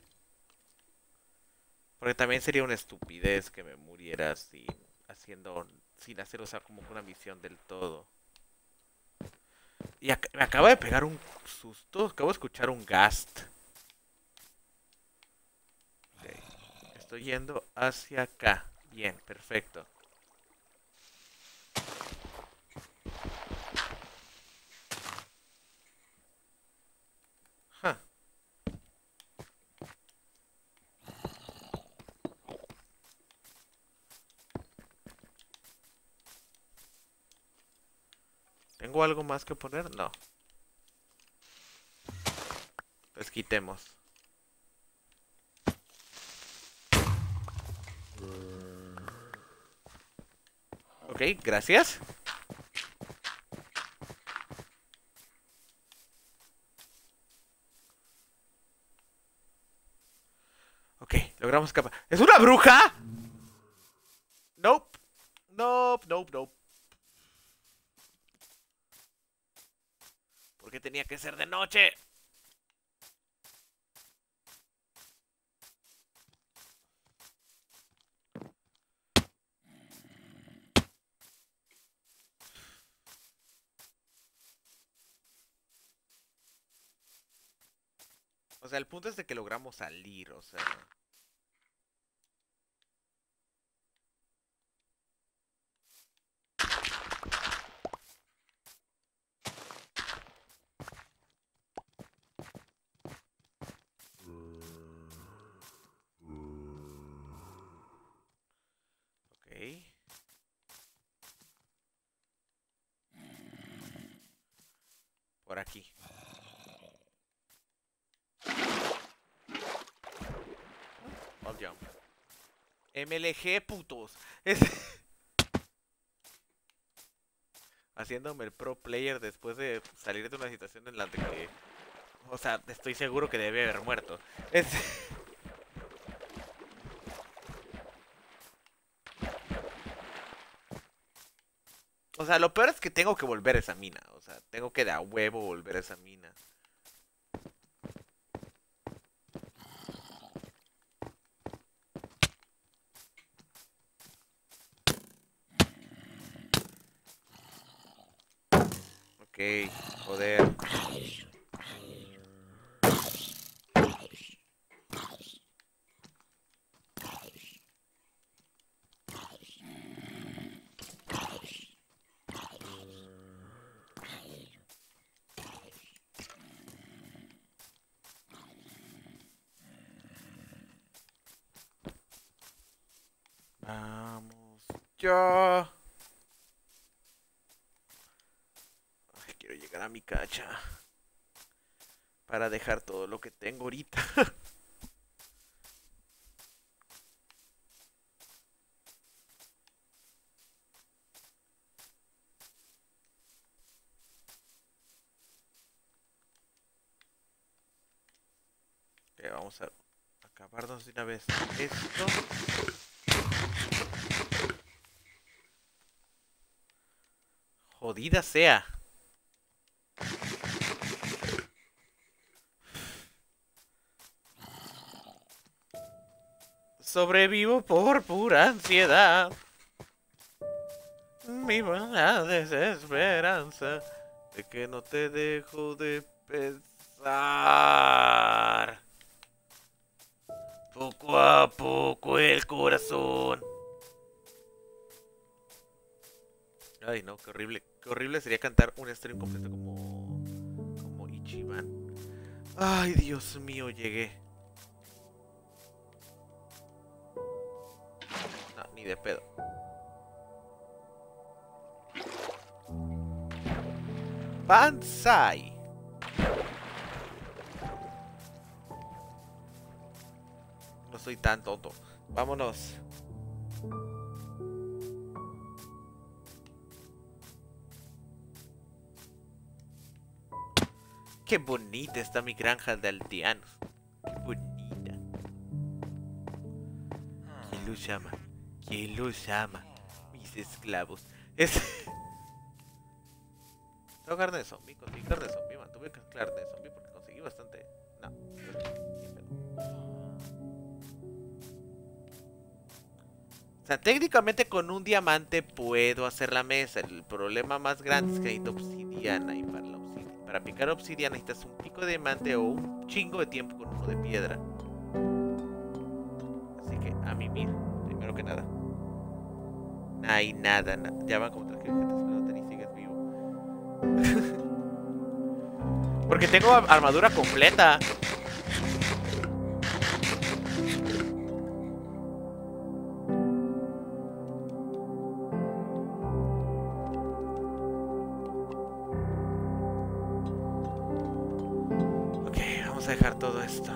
Porque también sería una estupidez que me muriera sin haciendo, sin hacer, o sea, como que una misión del todo. Y ac me acaba de pegar un susto. Acabo de escuchar un ghast. Okay. Estoy yendo hacia acá. Bien, perfecto. Huh. ¿Tengo algo más que poner? No. Pues quitemos. Ok, gracias. Ok, logramos escapar. ¿Es una bruja? Nope. Nope, nope, nope. ¿Por qué tenía que ser de noche? O sea, el punto es de que logramos salir, o sea... Ok. Por aquí. Wall jump. M L G, putos. Es... Haciéndome el pro player después de salir de una situación en la que... O sea, estoy seguro que debe haber muerto. Es... O sea, lo peor es que tengo que volver a esa mina. O sea, tengo que de a huevo volver a esa mina. Ok, joder. Vamos ya. Ay, quiero llegar a mi cacha. Para dejar todo lo que tengo ahorita. vamos a acabarnos de una vez esto. Jodida sea. Sobrevivo por pura ansiedad. Vivo en la desesperanza de que no te dejo de pensar. Poco a poco el corazón. Ay no, qué horrible. Qué horrible sería cantar un stream completo como... como Ichiban. Ay, Dios mío, llegué. No, ni de pedo. Banzai. No soy tan tonto. Vámonos. Qué bonita está mi granja de aldeanos. Qué bonita. ¿Quién los llama? ¿Quién los llama? Mis esclavos. Es... Tengo carne de zombie, conseguí carne de zombie, man. Tuve carne de zombie porque conseguí bastante. No. O sea, técnicamente con un diamante puedo hacer la mesa. El problema más grande es que necesito obsidiana. Y para, la obsidiana, para picar obsidiana necesitas un pico de diamante o un chingo de tiempo con uno de piedra. Así que a mimir, primero que nada. No hay nada, nada. Ya van como tres vegetas, pero no te sigues vivo. Porque tengo armadura completa. Ok, vamos a dejar todo esto.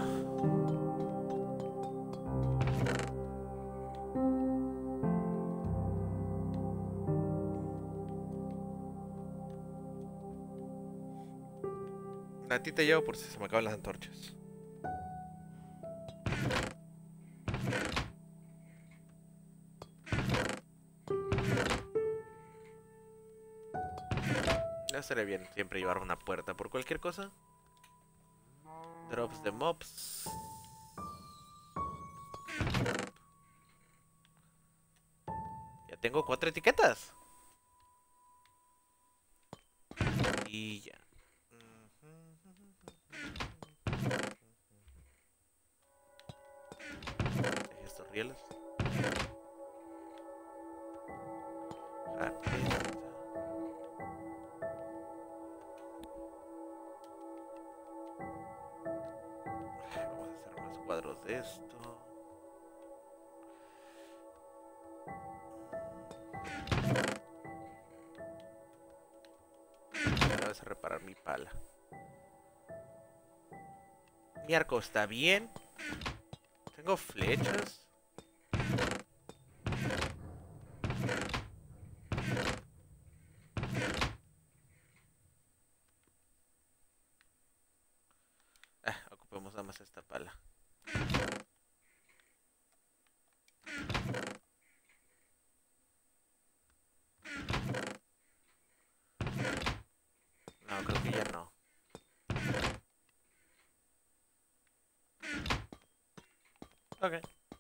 A ti te llevo por si se me acaban las antorchas. No sería bien siempre llevar una puerta por cualquier cosa. Drops de mobs. Ya tengo cuatro etiquetas. Y ya. Estos rieles. Vamos a hacer más cuadros de esto. Vamos a reparar mi pala. Mi arco está bien. Tengo flechas. Ah, ocupemos nada más esta pala. No, creo que ya no. Ok.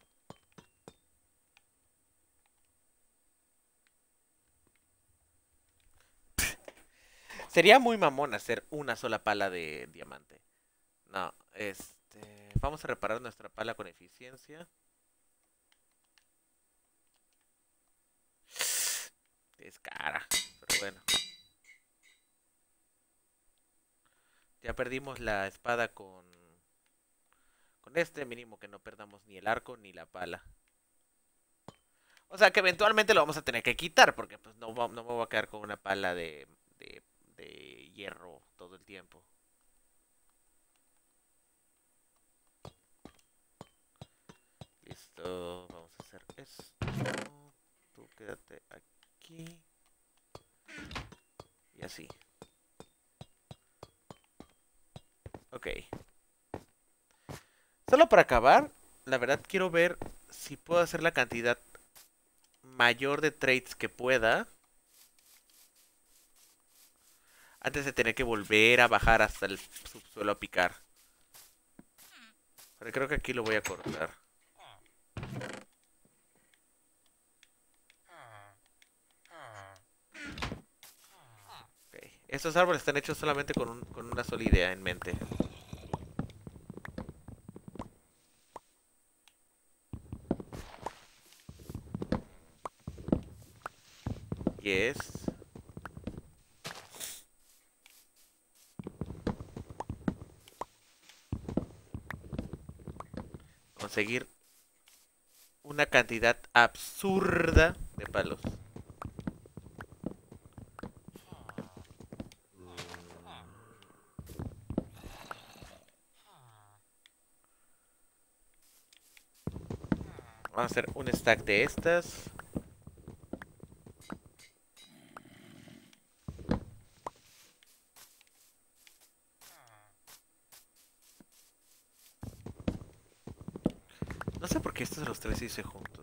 Sería muy mamón hacer una sola pala de diamante. No, este... Vamos a reparar nuestra pala con eficiencia. Es cara, pero bueno. Ya perdimos la espada con... Con este, mínimo que no perdamos ni el arco ni la pala. O sea que eventualmente lo vamos a tener que quitar, porque pues no, no me voy a quedar con una pala de, de, de hierro todo el tiempo. Listo, vamos a hacer esto. Tú quédate aquí. Y así. Ok. Solo para acabar, la verdad quiero ver si puedo hacer la cantidad mayor de trades que pueda antes de tener que volver a bajar hasta el subsuelo a picar. Pero creo que aquí lo voy a cortar. Okay. Estos árboles están hechos solamente con, un, con una sola idea en mente. Y es... conseguir una cantidad absurda de palos. Vamos a hacer un stack de estas. No sé por qué estos los tres hice juntos.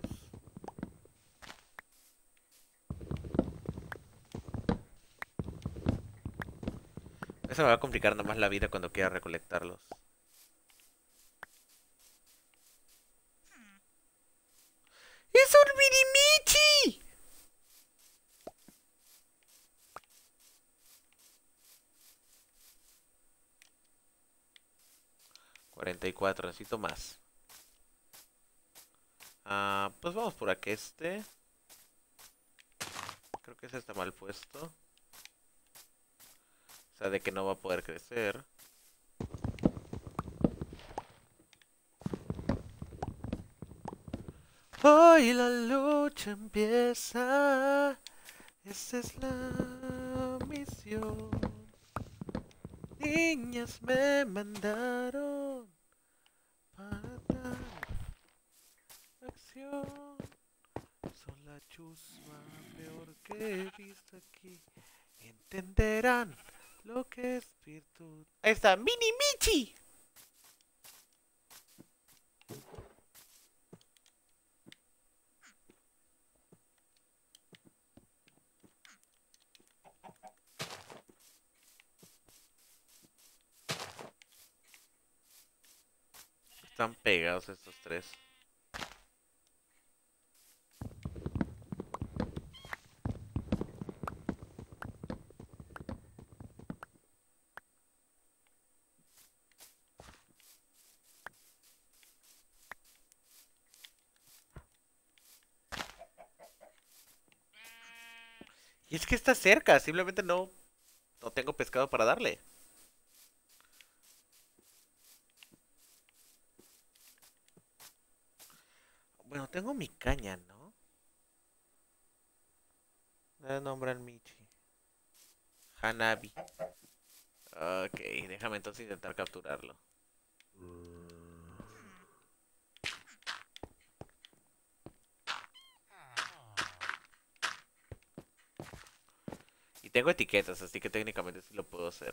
Eso me va a complicar nomás la vida cuando quiera recolectarlos. ¡Es un Minimichi! cuarenta y cuatro, necesito más. Ah, pues vamos por aquí este. Creo que ese está mal puesto. O sea, de que no va a poder crecer. Hoy la lucha empieza. Esa es la misión. Niñas me mandaron para tal acción. Son la chusma peor que he visto aquí. Entenderán lo que es virtud. Ahí está, Mini Michi. Están pegados estos tres. Y es que está cerca, simplemente no, no tengo pescado para darle. Bueno, tengo mi caña, ¿no? Le nombran Michi. Hanabi. Ok, déjame entonces intentar capturarlo. Y tengo etiquetas, así que técnicamente sí lo puedo hacer.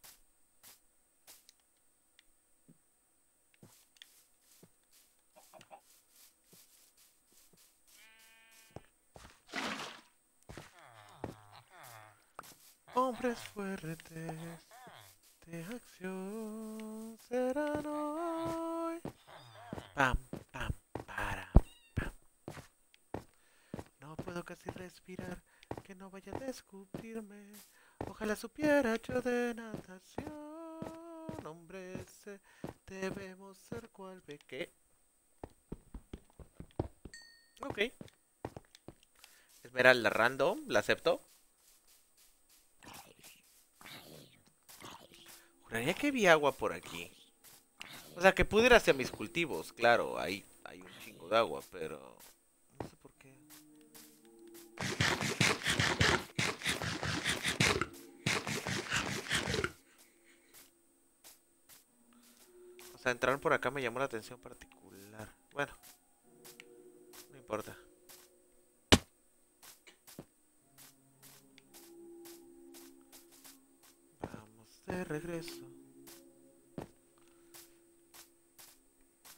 Hombres fuertes de acción serán hoy. Pam, pam, para, pam. No puedo casi respirar, que no vaya a descubrirme. Ojalá supiera yo de natación. Hombres, eh, debemos ser cual ve que. Ok. Esmeralda random, la acepto. Juraría que vi agua por aquí. O sea, que pudiera hacia mis cultivos, claro, hay, hay un chingo de agua, pero no sé por qué. O sea, entrar por acá me llamó la atención particular. Bueno, no importa. Vamos de regreso.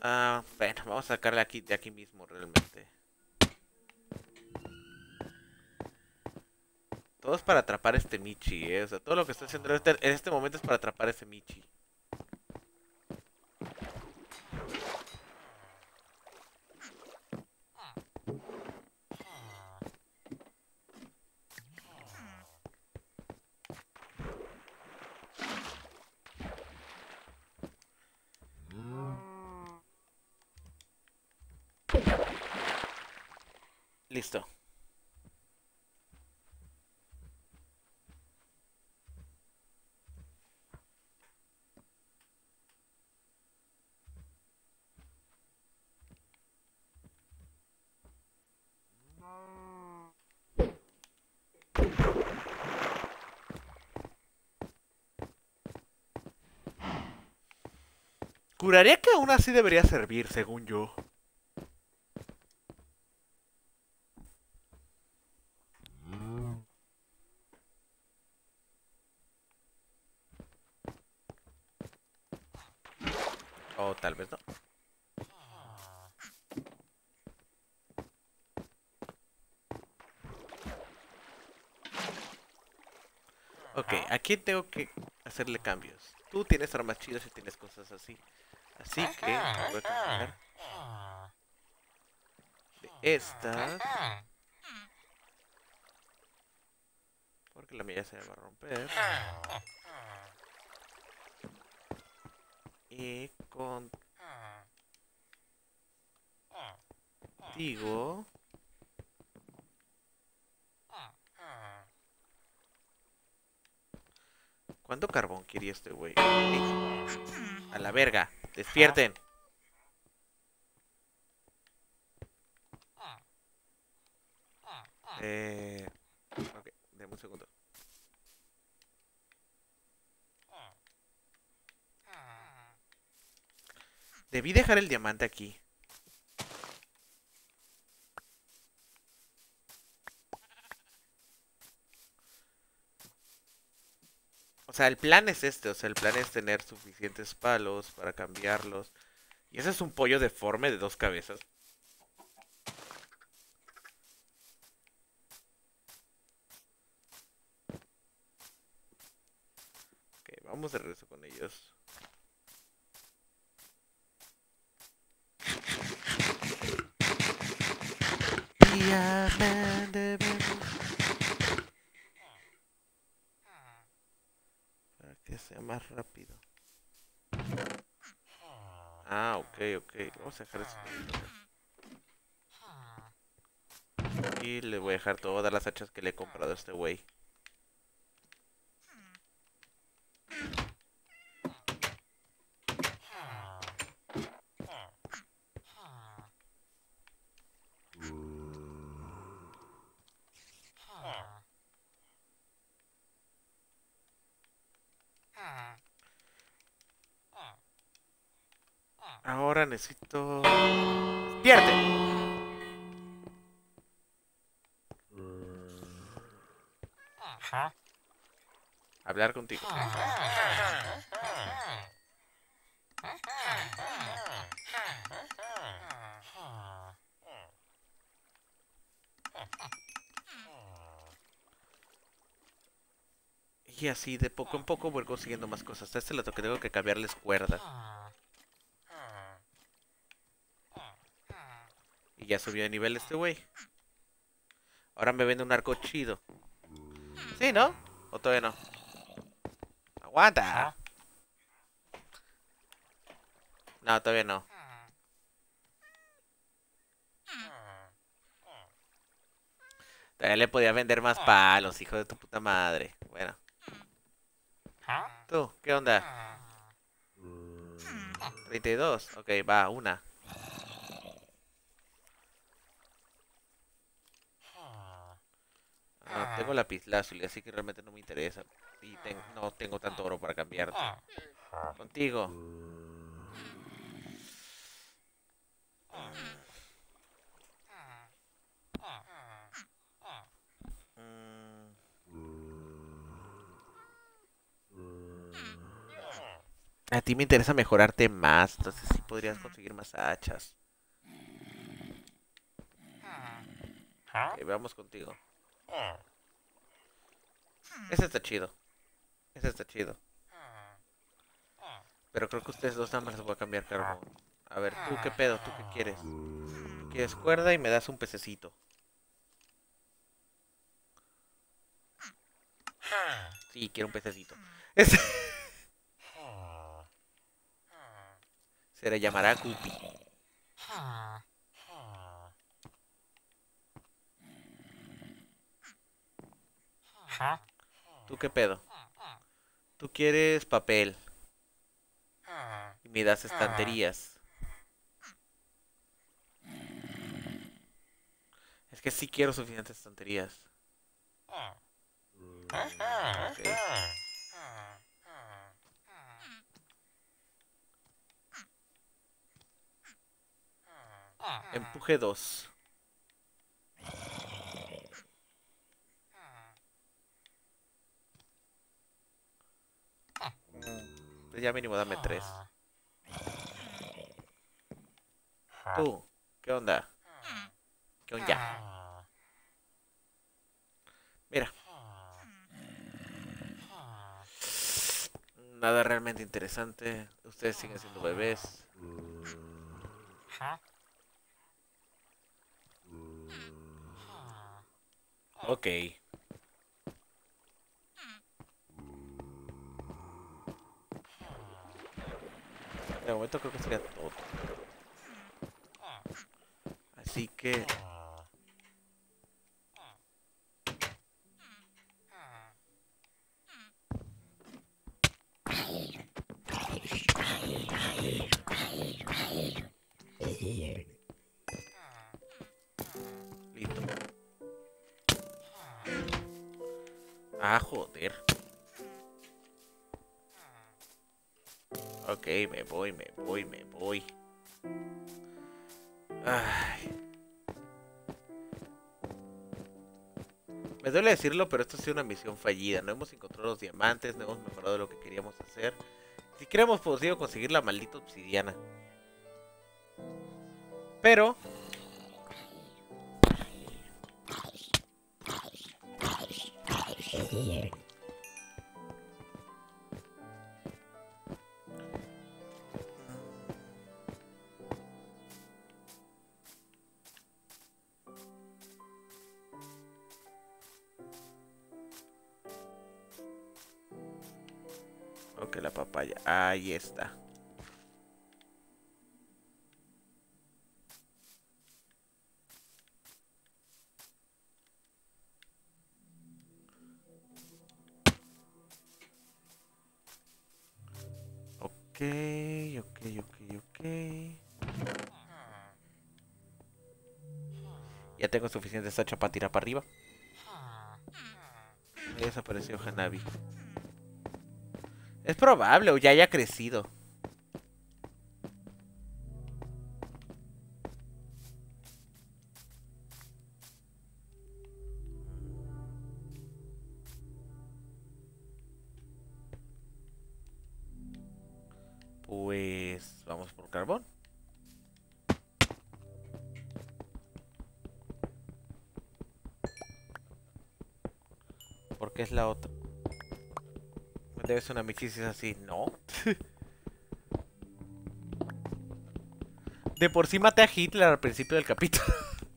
Ah, bueno, vamos a sacarle aquí de aquí mismo realmente. Todo es para atrapar a este Michi, eh. O sea, todo lo que estoy haciendo en este, en este momento es para atrapar a ese Michi. Listo. Juraría que aún así debería servir, según yo. O tal vez no. Ok, aquí tengo que hacerle cambios. Tú tienes armas chidas y tienes cosas así. Así que voy a cambiar de estas. Porque la mía ya se me va a romper. Y contigo. ¿Cuánto carbón quería este güey? Ey, a la verga. Despierten. Eh... Ok, deme un segundo. Debí dejar el diamante aquí. O sea, el plan es este. O sea, el plan es tener suficientes palos para cambiarlos. Y ese es un pollo deforme de dos cabezas. Ok, vamos de regreso con ellos. Para que sea más rápido. Ah, ok, ok. Vamos a dejar eso. Y le voy a dejar todas las hachas que le he comprado a este güey. Ahora necesito... ¡Despierte! Hablar contigo. Y así de poco en poco voy consiguiendo más cosas. A este le toque tengo que cambiarles cuerdas. Y ya subió de nivel este güey. Ahora me vende un arco chido. ¿Sí, no? ¿O todavía no? ¡Aguanta! No, todavía no. Todavía le podía vender más palos, hijo de tu puta madre. Bueno. ¿Tú? ¿Qué onda? treinta y dos. Ok, va, una. Ah, tengo lapislázuli, así que realmente no me interesa. Y ten- no tengo tanto oro para cambiarte. Contigo. Mm, A ti me interesa mejorarte más, entonces sí podrías conseguir más hachas. Ok, vamos contigo. Ese está chido. Ese está chido. Pero creo que ustedes dos nada más les voy a cambiar carbón. A ver, ¿tú qué pedo? ¿Tú qué quieres? ¿Tú quieres cuerda y me das un pececito? Sí, quiero un pececito. Ese... Se le llamará Guppy. ¿Tú qué pedo? Tú quieres papel y me das estanterías. Es que sí quiero suficientes estanterías. Okay. Empuje dos. Pues ya mínimo dame tres. Tú, ¿qué onda? ¿Qué onda? Mira. Nada realmente interesante. Ustedes siguen siendo bebés. Ok. De momento creo que sería todo. Así que... Listo. Ah, joder. Ok, me voy, me voy, me voy. Ay. Me duele decirlo, pero esto ha sido una misión fallida. No hemos encontrado los diamantes, no hemos mejorado lo que queríamos hacer. Ni siquiera hemos podido conseguir la maldita obsidiana. Pero... Ok, la papaya. Ahí está. Ok, ok, ok, ok. Ya tengo suficiente sacha para tirar para arriba. Ya desapareció Hanabi. Es probable o ya haya crecido. Pues vamos por carbón. Porque es la otra. Debe ser una mixisis así, ¿no? De por sí maté a Hitler al principio del capítulo.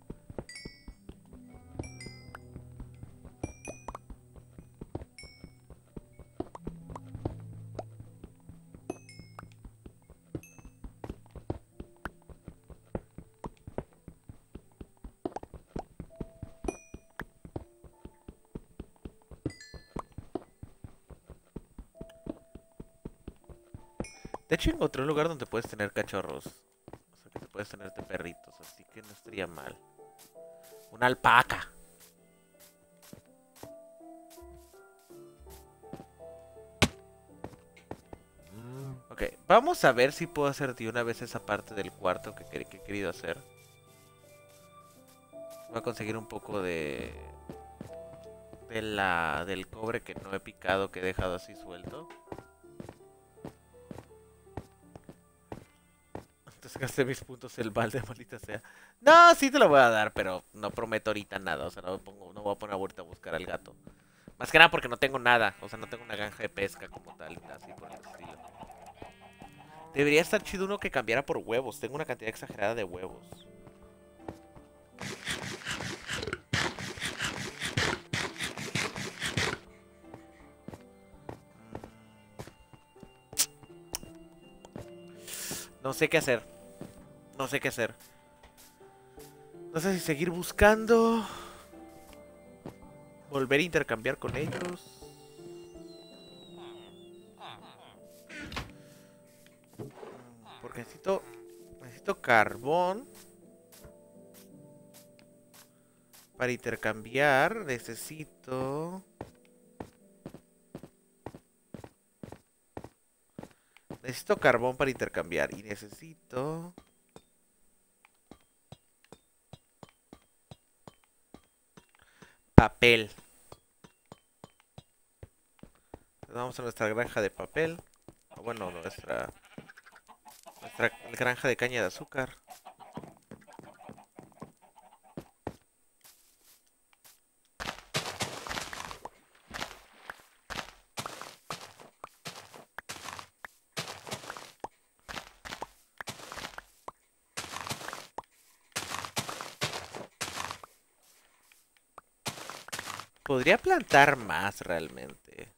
De hecho encontré un lugar donde puedes tener cachorros. O sea que te puedes tenerte perritos, así que no estaría mal. Una alpaca. Ok, vamos a ver si puedo hacer de una vez esa parte del cuarto que, que, que he querido hacer. Voy a conseguir un poco de... De la... Del cobre que no he picado, que he dejado así suelto. te sacaste mis puntos el balde, maldita sea. No, sí te lo voy a dar, pero no prometo ahorita nada. O sea, no, me pongo, no voy a poner ahorita a buscar al gato. Más que nada porque no tengo nada. O sea, no tengo una granja de pesca como tal, así por el estilo. Debería estar chido uno que cambiara por huevos. Tengo una cantidad exagerada de huevos. No sé qué hacer. No sé qué hacer. No sé si seguir buscando. Volver a intercambiar con ellos. Porque necesito... Necesito carbón. Para intercambiar. Necesito... Necesito carbón para intercambiar. Y necesito... papel. Vamos a nuestra granja de papel. Bueno, nuestra... Nuestra granja de caña de azúcar. Podría plantar más realmente.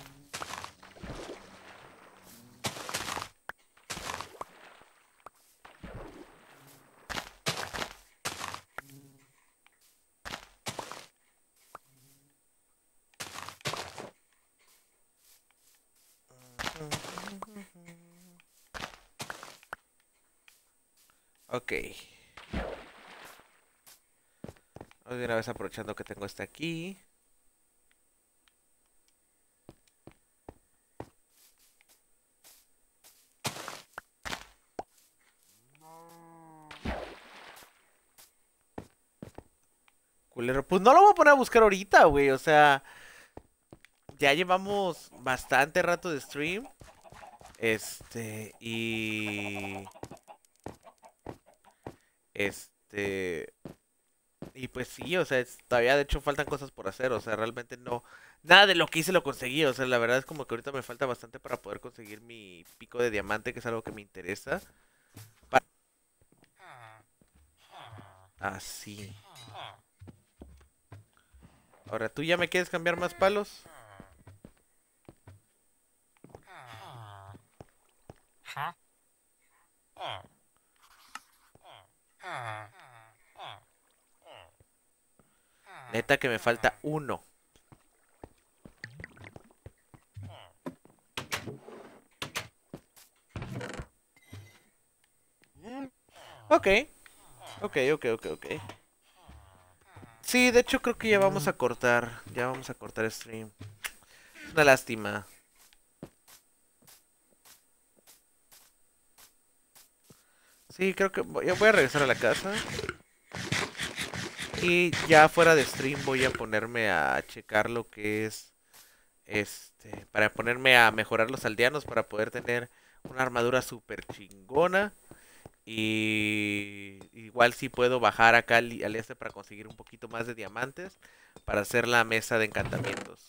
Ok. Vamos de una vez aprovechando que tengo este aquí. Culero. Pues no lo voy a poner a buscar ahorita, güey. O sea, ya llevamos bastante rato de stream. Este, y... Este... Y pues sí, o sea, es- todavía de hecho faltan cosas por hacer. O sea, realmente no... Nada de lo que hice lo conseguí. O sea, la verdad es como que ahorita me falta bastante para poder conseguir mi pico de diamante, que es algo que me interesa. Pa- Así. Ahora, ¿tú ya me quieres cambiar más palos? Neta que me falta uno. Ok. Ok, ok, ok, ok. Sí, de hecho creo que ya vamos a cortar. Ya vamos a cortar stream. Es una lástima. Sí, creo que voy, voy a regresar a la casa. Y ya fuera de stream voy a ponerme a checar lo que es... Este... Para ponerme a mejorar los aldeanos para poder tener una armadura súper chingona. Y igual si puedo bajar acá al, al este para conseguir un poquito más de diamantes. Para hacer la mesa de encantamientos.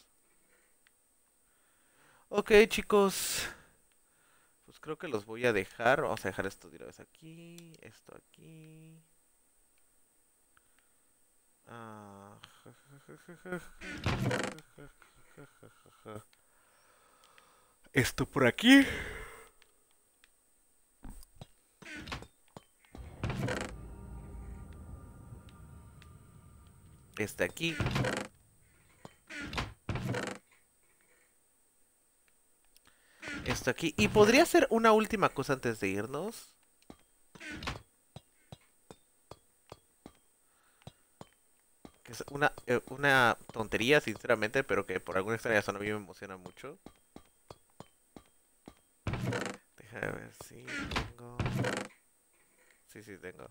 Ok, chicos. Pues creo que los voy a dejar. Vamos a dejar esto de una vez aquí. Esto aquí. Ah, ja, ja, ja, ja, ja, ja, ja, ja, ja. Esto por aquí. Este aquí. Esto aquí. Y podría ser una última cosa antes de irnos. Que es una, eh, una tontería, sinceramente, pero que por alguna extraña razón a mí me emociona mucho. Déjame ver si tengo... Sí, sí, tengo.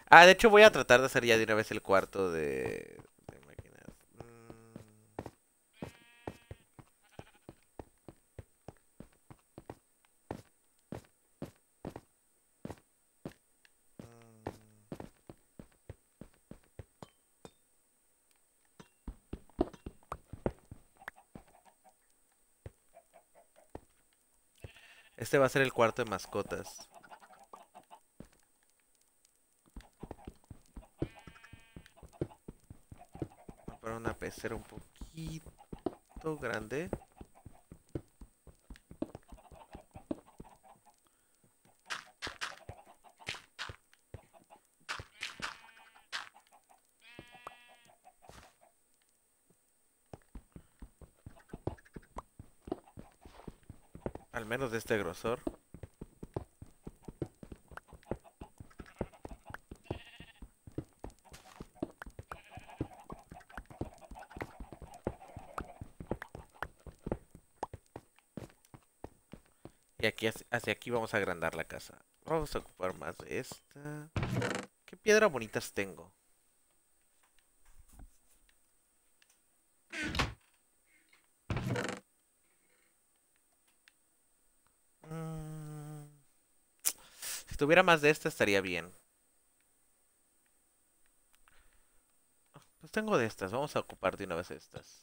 Ah, de hecho voy a tratar de hacer ya de una vez el cuarto de, de máquinas. Mm, mm. Este va a ser el cuarto de mascotas. Voy a poner una pecera un poquito grande. Al menos de este grosor. Y aquí hacia aquí vamos a agrandar la casa. Vamos a ocupar más de esta. ¿Qué piedras bonitas tengo? Mm, si tuviera más de esta estaría bien. Pues tengo de estas, vamos a ocupar de una vez estas.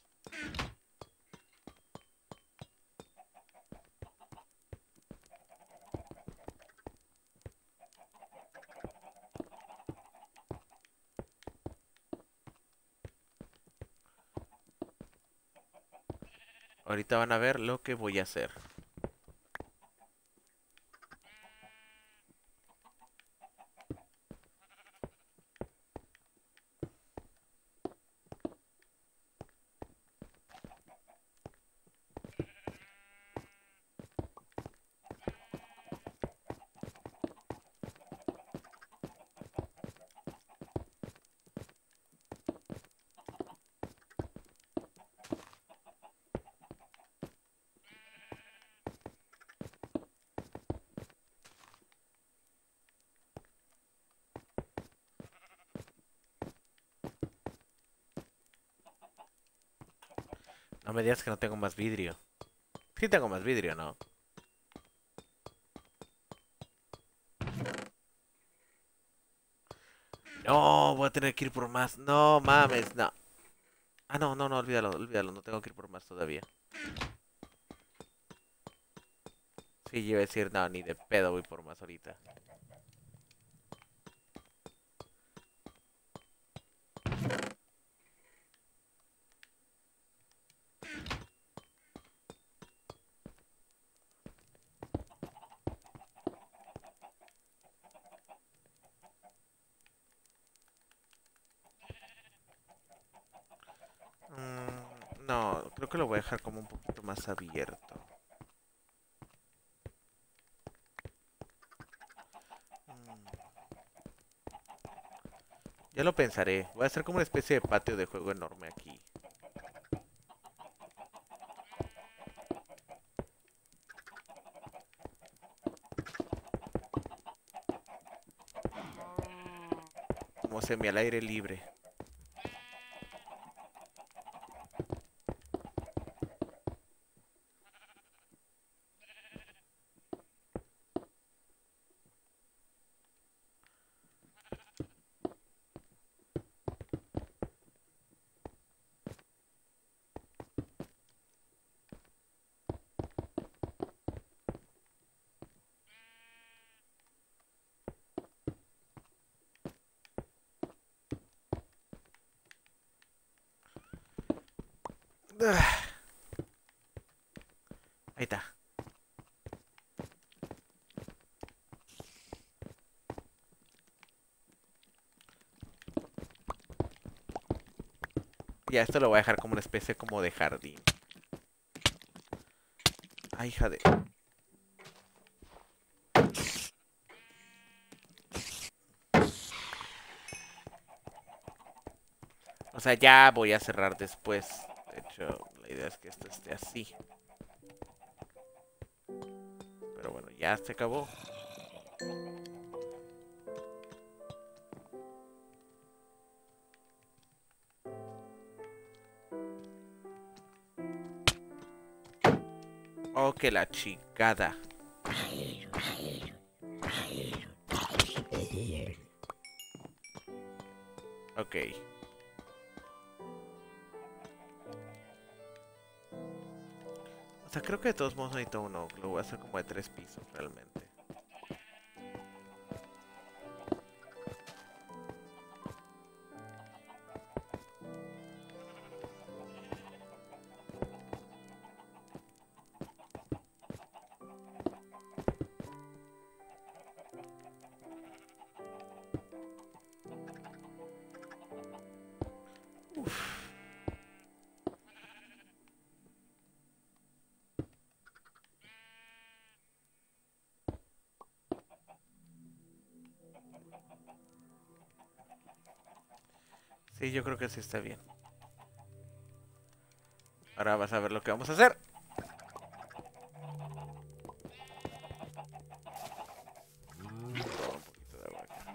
Ahorita van a ver lo que voy a hacer. No me digas que no tengo más vidrio. Sí tengo más vidrio, ¿no? No, voy a tener que ir por más. No mames, no. Ah, no, no, no, olvídalo, olvídalo. No tengo que ir por más todavía. Sí, yo iba a decir, no, ni de pedo voy por más ahorita. Mm, no, creo que lo voy a dejar como un poquito más abierto. Mm, ya lo pensaré. Voy a hacer como una especie de patio de juego enorme aquí. Como semi al aire libre. Ah, ahí está. Ya, esto lo voy a dejar como una especie como de jardín. Ay, hija de... O sea, ya voy a cerrar después. De hecho, la idea es que esto esté así. Pero bueno, ya se acabó. que la chingada. Ok. O sea, creo que de todos modos necesito uno. Lo voy a hacer como de tres pisos realmente. Sí, yo creo que sí está bien. Ahora vas a ver lo que vamos a hacer. Un poquito de agua acá.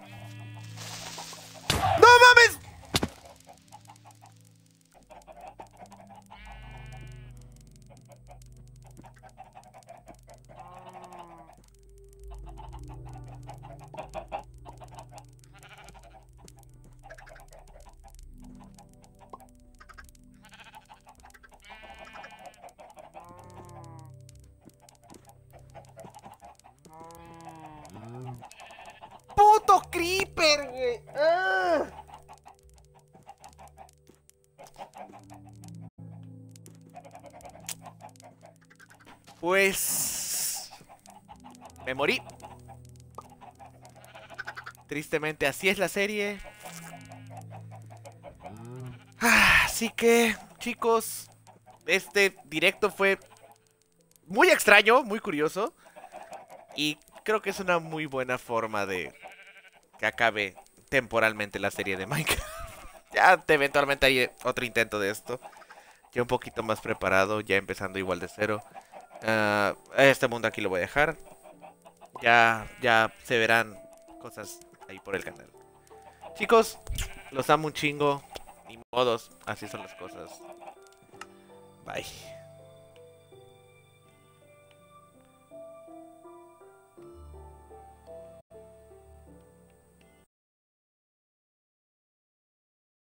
¡No mames! ¡Puto creeper, güey! ¡Ah! Pues... me morí. Tristemente así es la serie. Ah, así que, chicos, este directo fue muy extraño, muy curioso. Y creo que es una muy buena forma de que acabe temporalmente la serie de Minecraft. Ya eventualmente hay otro intento de esto. Ya un poquito más preparado, ya empezando igual de cero. Uh, este mundo aquí lo voy a dejar. Ya, ya se verán cosas ahí por el canal. Chicos, los amo un chingo. Ni modos, así son las cosas. Bye.